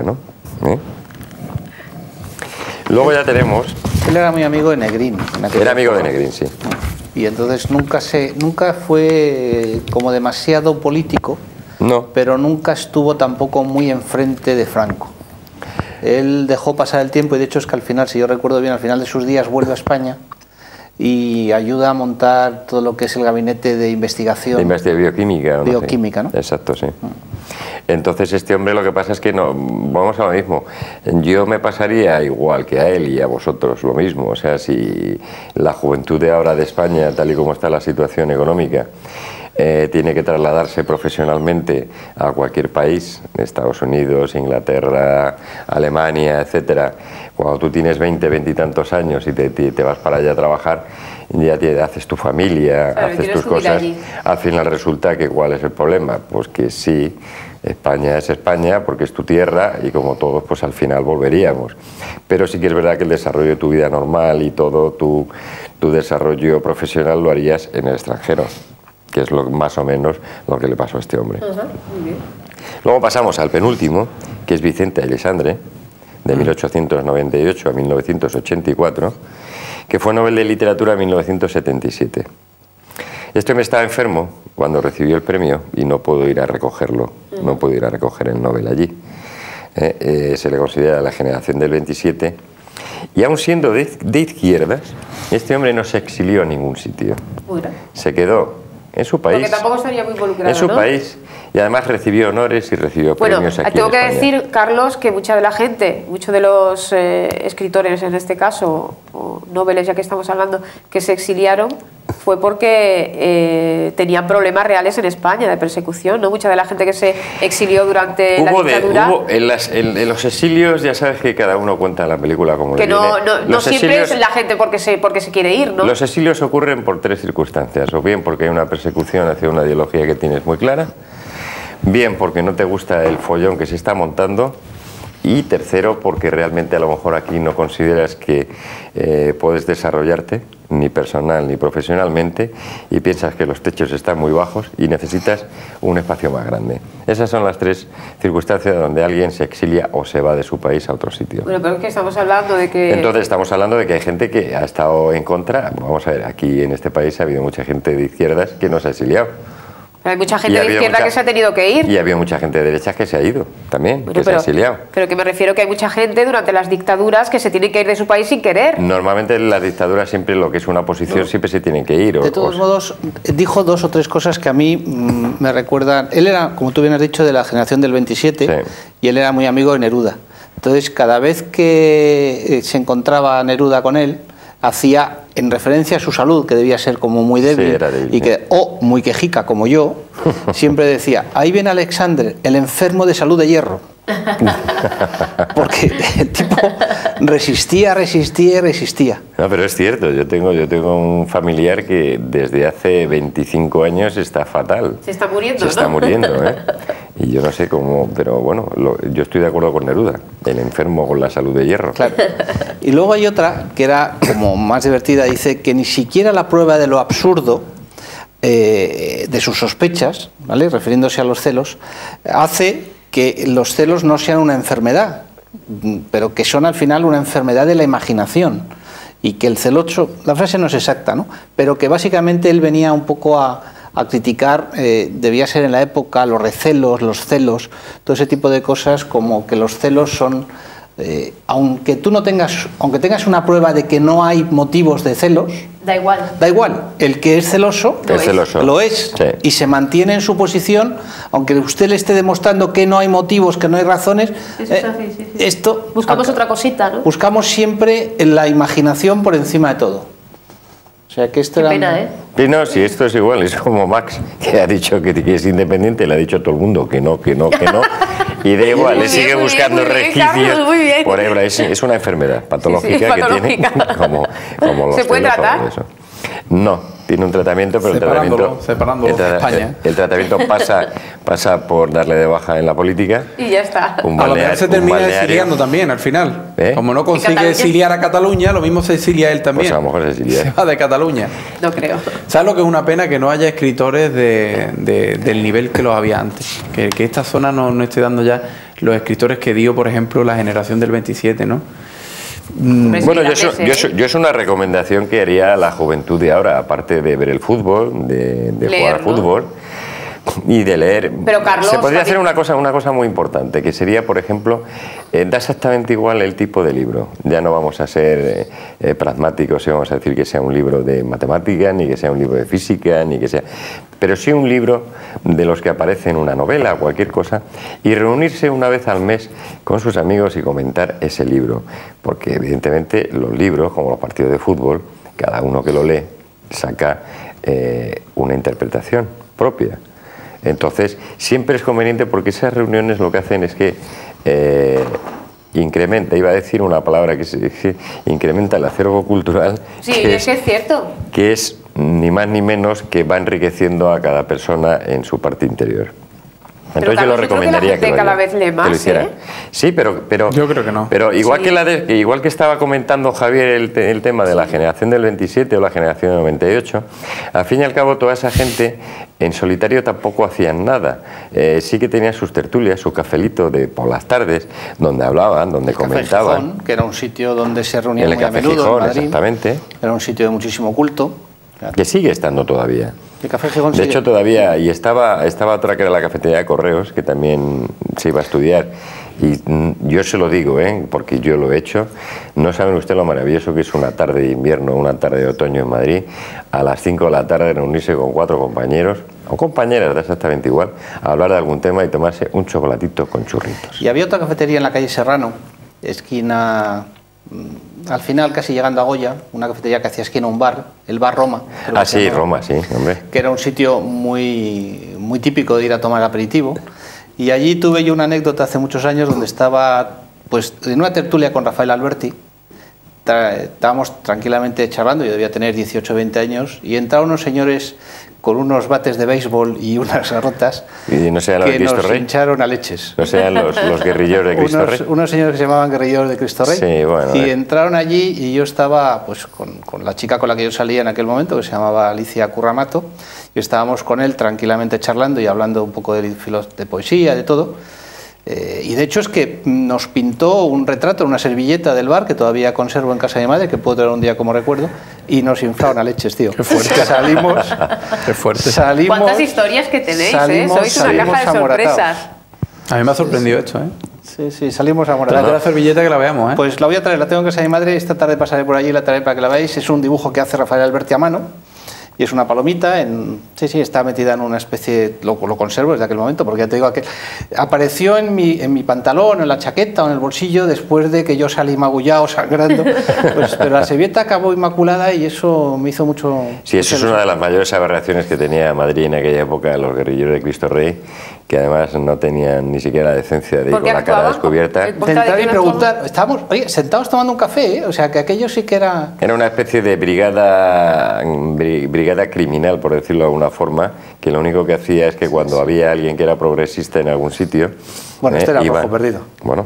Luego ya tenemos... Él era muy amigo de Negrín. Era amigo de Negrín, sí. Y entonces nunca fue como demasiado político. No. Pero nunca estuvo tampoco muy enfrente de Franco. Él dejó pasar el tiempo y de hecho es que al final, si yo recuerdo bien, al final de sus días vuelve a España y ayuda a montar todo lo que es el gabinete de investigación. De bioquímica. Bioquímica, ¿no? Exacto, sí. Entonces este hombre lo que pasa es que no, vamos a lo mismo. Yo me pasaría igual que a él y a vosotros lo mismo. O sea, si la juventud de ahora de España, tal y como está la situación económica, tiene que trasladarse profesionalmente a cualquier país, Estados Unidos, Inglaterra, Alemania, etcétera. Cuando tú tienes 20 y tantos años y te vas para allá a trabajar, ya haces tu familia, claro, haces tus cosas. Al final resulta que ¿cuál es el problema? Pues que sí, España es España porque es tu tierra y como todos pues al final volveríamos. Pero sí que es verdad que el desarrollo de tu vida normal y todo tu desarrollo profesional lo harías en el extranjero, que es más o menos lo que le pasó a este hombre. Muy bien. Luego pasamos al penúltimo, que es Vicente Aleixandre, de 1898 a 1984, que fue Nobel de Literatura en 1977. Este hombre estaba enfermo cuando recibió el premio y no pudo ir a recogerlo, no pudo ir a recoger el Nobel allí. Se le considera la generación del 27, y aun siendo de izquierdas, este hombre no se exilió a ningún sitio. Se quedó en su país. Porque tampoco estaría muy involucrado, en su país, y además recibió honores y recibió premios aquí tengo en que España. decir, Carlos, que mucha de la gente, muchos de los escritores en este caso, o noveles ya que estamos hablando, que se exiliaron, fue porque tenían problemas reales en España de persecución, ¿no? Mucha de la gente que se exilió durante la dictadura... En los exilios, ya sabes que cada uno cuenta en la película como que le viene. No siempre es la gente porque se quiere ir, ¿no? Los exilios ocurren por tres circunstancias, o bien porque hay una persecución hacia una ideología que tienes muy clara, bien porque no te gusta el follón que se está montando, y tercero porque realmente a lo mejor aquí no consideras que puedes desarrollarte ni personal ni profesionalmente y piensas que los techos están muy bajos y necesitas un espacio más grande. Esas son las tres circunstancias donde alguien se exilia o se va de su país a otro sitio. Bueno, pero es que estamos hablando de que... Entonces estamos hablando de que hay gente que ha estado en contra. Vamos a ver, aquí en este país ha habido mucha gente de izquierdas que no se ha exiliado. Pero hay mucha gente de izquierda que se ha tenido que ir. Y había mucha gente de derechas que se ha ido también, Bueno, se ha exiliado. Pero que me refiero que hay mucha gente durante las dictaduras que se tiene que ir de su país sin querer. Normalmente en las dictaduras siempre lo que es una oposición siempre se tienen que ir. De todos modos, dijo 2 o 3 cosas que a mí me recuerdan. Él era, como tú bien has dicho, de la generación del 27 y él era muy amigo de Neruda. Entonces, cada vez que se encontraba Neruda con él, hacía, en referencia a su salud, que debía ser como muy débil, y que, o muy quejica como yo, siempre decía, ahí viene Alexander, el enfermo de salud de hierro. Porque el tipo resistía. No, pero es cierto, yo tengo un familiar que desde hace 25 años está fatal. Se está muriendo, Se está muriendo, ¿eh? Y yo no sé cómo, pero bueno, yo estoy de acuerdo con Neruda, el enfermo con la salud de hierro. Claro. Y luego hay otra que era como más divertida, dice que ni siquiera la prueba de lo absurdo de sus sospechas, ¿vale?, refiriéndose a los celos, hace que los celos no sean una enfermedad, pero que son al final una enfermedad de la imaginación, y que el celoso, la frase no es exacta, ¿no?, pero que básicamente él venía un poco a criticar, debía ser en la época, los recelos, los celos, todo ese tipo de cosas, como que los celos son, aunque tengas una prueba de que no hay motivos de celos, da igual, el que es celoso, lo es, sí, y se mantiene en su posición, aunque usted le esté demostrando que no hay motivos, que no hay razones. Eso es así, sí. Esto buscamos otra cosita, ¿no? Buscamos siempre la imaginación por encima de todo. O sea que esto Qué pena, ¿eh? Sí, no, si esto es igual, es como Max, que ha dicho que es independiente, le ha dicho a todo el mundo que no, y da igual, le sigue buscando resquicios. Por ejemplo, es una enfermedad patológica, que tiene, como los ¿Se puede celos o tratar? eso. No, tiene un tratamiento, pero el tratamiento pasa por darle de baja en la política. Y ya está. A lo mejor se termina exiliando también al final. Como no consigue exiliar a Cataluña, lo mismo se exilia él también. Pues a lo mejor se exilia. Se va de Cataluña. No creo. ¿Sabes lo que es una pena? Que no haya escritores del nivel que los había antes. Que esta zona no esté dando ya los escritores que dio, por ejemplo, la generación del 27, ¿no? Bueno, yo es una recomendación que haría a la juventud de ahora, aparte de ver el fútbol, de jugar al fútbol y de leer. Pero Carlos, se podría hacer una cosa muy importante, que sería, por ejemplo, da exactamente igual el tipo de libro. Ya no vamos a ser pragmáticos y vamos a decir que sea un libro de matemáticas, ni que sea un libro de física, ni que sea... Pero sí un libro de los que aparece en una novela o cualquier cosa, y reunirse una vez al mes con sus amigos y comentar ese libro. Porque evidentemente los libros, como los partidos de fútbol, cada uno que lo lee saca una interpretación propia. Entonces, siempre es conveniente, porque esas reuniones lo que hacen es que incrementa, iba a decir una palabra que incrementa el acervo cultural. Sí, es que es cierto. Que es ni más ni menos que va enriqueciendo a cada persona en su parte interior. Entonces yo lo recomendaría que cada vez lee más, ¿eh? Sí, pero yo creo que no. Pero igual, igual que estaba comentando Javier el tema de la generación del 27 o la generación del 98, al fin y al cabo toda esa gente en solitario tampoco hacían nada. Sí que tenían sus tertulias, su cafelito por las tardes, donde hablaban, donde comentaban. Gijón, que era un sitio donde se reunían muy a Café menudo, Gijón, en Madrid. exactamente. Era un sitio de muchísimo culto. Claro. Que sigue estando todavía. El Café Gijón de hecho, todavía, y estaba otra que era la cafetería de Correos, que también se iba a estudiar. Y yo se lo digo, porque yo lo he hecho. No saben ustedes lo maravilloso que es una tarde de invierno, una tarde de otoño en Madrid, a las 5 de la tarde reunirse con 4 compañeros, o compañeras, da exactamente igual, a hablar de algún tema y tomarse un chocolatito con churritos. Y había otra cafetería en la calle Serrano, esquina... al final, casi llegando a Goya, una cafetería que hacía esquina a un bar, el Bar Roma. Ah, sí, Roma, sí, hombre. Que era un sitio muy típico de ir a tomar aperitivo. Y allí tuve yo una anécdota hace muchos años donde estaba pues en una tertulia con Rafael Alberti. Estábamos tranquilamente charlando, yo debía tener 18 o 20 años, y entraron unos señores con unos bates de béisbol y unas garrotas ¿Y no sean los que de Cristo nos Rey? hincharon a leches. ¿No sean los guerrilleros de Cristo Rey? Unos señores que se llamaban guerrilleros de Cristo Rey. Sí, bueno, y entraron allí y yo estaba pues con la chica con la que yo salía en aquel momento, que se llamaba Alicia Curramato, y estábamos con él tranquilamente charlando y hablando un poco de poesía, de todo. Y de hecho es que nos pintó un retrato, una servilleta del bar que todavía conservo en casa de mi madre, que puedo traer un día como recuerdo, y nos inflaron a leches, tío. Qué fuerte. Salimos. Qué fuerte. ¿Cuántas historias que tenéis, Sois una caja de sorpresas. A mí me ha sorprendido esto, ¿eh? Sí, sí, salimos amoratados. Trae la servilleta que la veamos, ¿eh? Pues la voy a traer, la tengo en casa de mi madre, esta tarde pasaré por allí y la traeré para que la veáis. Es un dibujo que hace Rafael Alberti a mano. Y es una palomita, sí, está metida en una especie, lo conservo desde aquel momento, porque ya te digo, que apareció en mi pantalón, en la chaqueta o en el bolsillo después de que yo salí magullado, sangrando, pues, pero la servilleta acabó inmaculada y eso me hizo mucho... Sí, eso es una de las mayores aberraciones que tenía Madrid en aquella época, los guerrilleros de Cristo Rey, que además no tenían ni siquiera la decencia de ir con la cara descubierta. De entrar y preguntar, estábamos sentados tomando un café, o sea que aquello sí que era... Era una especie de brigada criminal, por decirlo de alguna forma, que lo único que hacía es que cuando había alguien que era progresista en algún sitio... Bueno, este era rojo perdido. Bueno.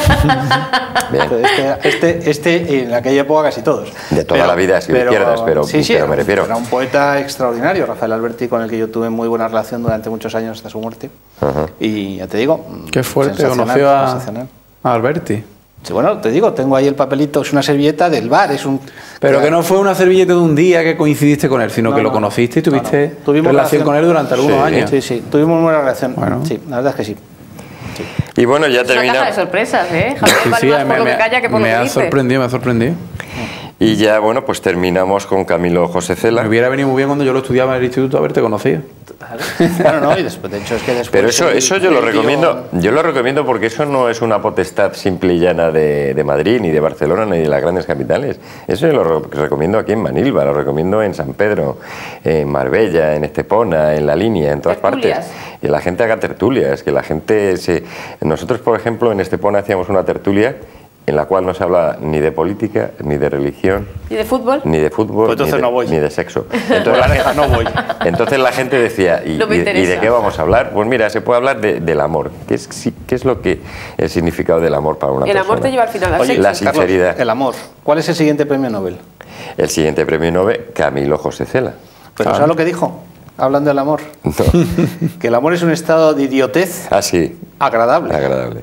Este en aquella época casi todos. De toda la vida, si izquierdas, pero, sí, pero me refiero. Era un poeta extraordinario, Rafael Alberti, con el que yo tuve muy buena relación durante muchos años hasta su muerte. Y ya te digo... Qué fuerte, conoció a Alberti. Sí, bueno, te digo, tengo ahí el papelito, es una servilleta del bar, es un... Pero que no fue una servilleta de un día que coincidiste con él, sino que lo conociste y tuviste relación con él durante algunos años. Sí, sí, tuvimos buena relación. Bueno. Sí, la verdad es que sí. Y bueno, ya terminamos. Una caja de sorpresas, ¿eh? Javier, vale más por lo que calla que por lo que dice. Me ha sorprendido. Y ya, bueno, pues terminamos con Camilo José Cela. Me hubiera venido muy bien cuando yo lo estudiaba en el instituto haberte conocido. Claro, no, y después, de hecho es que después... Pero eso yo lo recomiendo porque eso no es una potestad simple y llana de Madrid, ni de Barcelona, ni de las grandes capitales. Eso yo lo recomiendo aquí en Manilva, lo recomiendo en San Pedro, en Marbella, en Estepona, en La Línea, en todas partes. Y la gente haga tertulias, que la gente se... Nosotros, por ejemplo, en Estepona hacíamos una tertulia en la cual no se habla ni de política, ni de religión, ni de fútbol, pues ni de sexo. Entonces la gente decía, ¿y de qué vamos a hablar? Pues mira, se puede hablar del amor. ¿Qué es lo que el significado del amor para una persona? El amor te lleva al final al sexo. La sinceridad. Carlos, el amor. ¿Cuál es el siguiente premio Nobel? El siguiente premio Nobel, Camilo José Cela. ¿Pero sabes lo que dijo? Hablando del amor. No. Que el amor es un estado de idiotez agradable.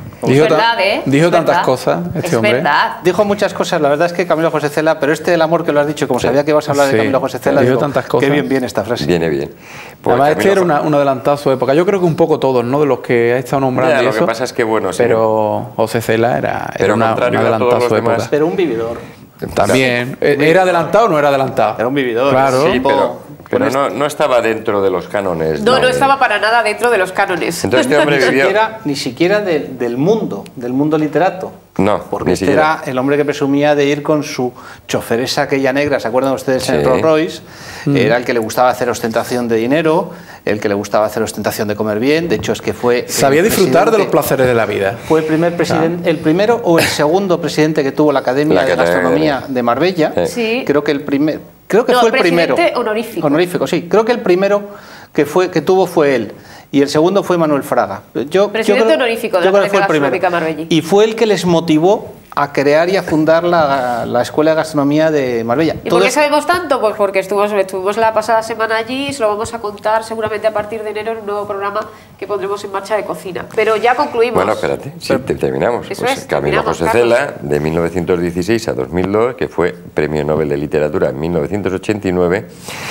Dijo tantas cosas este hombre. Verdad. Dijo muchas cosas, la verdad es que Camilo José Cela, pero este del amor que lo has dicho, como sabía que ibas a hablar de Camilo José Cela, dijo tantas cosas. Qué bien viene esta frase. Viene bien. Pues además este era un adelantado a su época. Yo creo que un poco todos, ¿no? De los que ha estado nombrando. Lo que pasa es que bueno, pero José Cela era un adelantado a su época. Pero un vividor. También. ¿Era adelantado o no era adelantado? Era un vividor. Claro. Sí, pero no estaba dentro de los cánones. No estaba para nada dentro de los cánones. Entonces este hombre vivió... Ni siquiera del mundo literato. No, porque este era el hombre que presumía de ir con su choferesa aquella negra, ¿se acuerdan ustedes? En el Rolls Royce. Era el que le gustaba hacer ostentación de dinero, el que le gustaba hacer ostentación de comer bien. De hecho, es que fue... Sabía disfrutar de los placeres de la vida. Fue el primer presidente, el primero o el segundo presidente que tuvo la Academia de Gastronomía de Marbella. Sí. Creo que fue el primero. Honorífico, sí. Creo que el primero que tuvo fue él. Y el segundo fue Manuel Fraga. Presidente honorífico de la Academia Gastronómica Marbella. Y fue el que les motivó a crear y a fundar la Escuela de Gastronomía de Marbella. ¿Y por qué sabemos tanto? Pues porque estuvimos la pasada semana allí y se lo vamos a contar seguramente a partir de enero en un nuevo programa que pondremos en marcha de cocina. Pero ya concluimos. Bueno, espérate, terminamos. Camilo José Cela, de 1916 a 2002, que fue Premio Nobel de Literatura en 1989.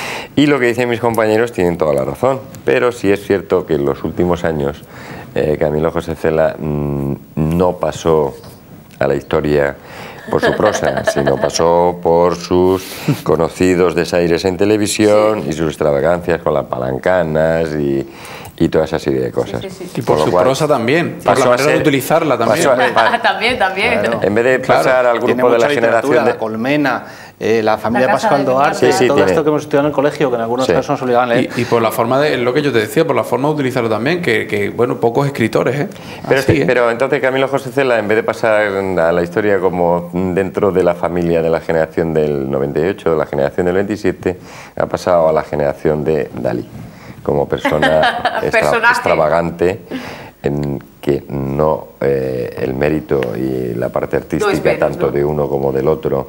Y lo que dicen mis compañeros tienen toda la razón. Pero sí es cierto que en los últimos años Camilo José Cela no pasó a la historia por su prosa, sino pasó por sus conocidos desaires en televisión y sus extravagancias con las palancanas y toda esa serie de cosas. Y por su prosa también, por la manera de utilizarla también. También. Claro. En vez de pasar al grupo de la generación de Colmena, la familia Pascual Duarte, todo esto que hemos estudiado en el colegio, que en algunos casos nos obligaban a leer. Y por la forma de, lo que yo te decía, por la forma de utilizarlo también, que bueno, pocos escritores, Pero entonces Camilo José Cela, en vez de pasar a la historia como dentro de la familia de la generación del 98, de la generación del 27, ha pasado a la generación de Dalí, como persona extravagante, en que no el mérito y la parte artística tanto de uno como del otro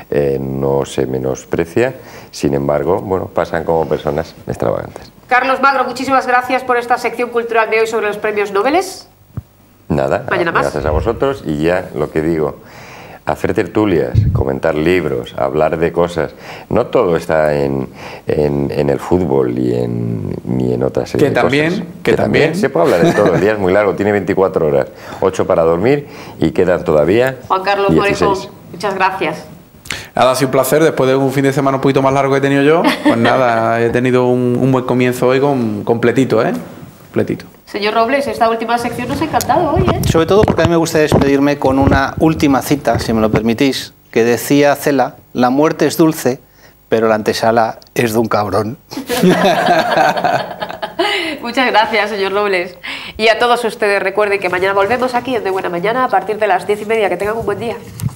no se menosprecia, sin embargo, bueno, pasan como personas extravagantes. Carlos Magro, muchísimas gracias por esta sección cultural de hoy sobre los premios Nobel. Nada, mañana más. Gracias a vosotros y ya lo que digo, hacer tertulias, comentar libros, hablar de cosas. No todo está en el fútbol ni en otras que también, cosas. Que también se puede hablar de todo. El día es muy largo, tiene 24 horas, 8 para dormir y quedan todavía Juan Carlos 16. Morejón, muchas gracias. Nada, ha sido un placer. Después de un fin de semana un poquito más largo que he tenido yo, pues nada, he tenido un buen comienzo hoy completito, completito. Señor Robles, esta última sección nos ha encantado hoy, Sobre todo porque a mí me gusta despedirme con una última cita, si me lo permitís, que decía Cela: la muerte es dulce, pero la antesala es de un cabrón. Muchas gracias, señor Robles. Y a todos ustedes recuerden que mañana volvemos aquí en De Buena Mañana a partir de las 10:30. Que tengan un buen día.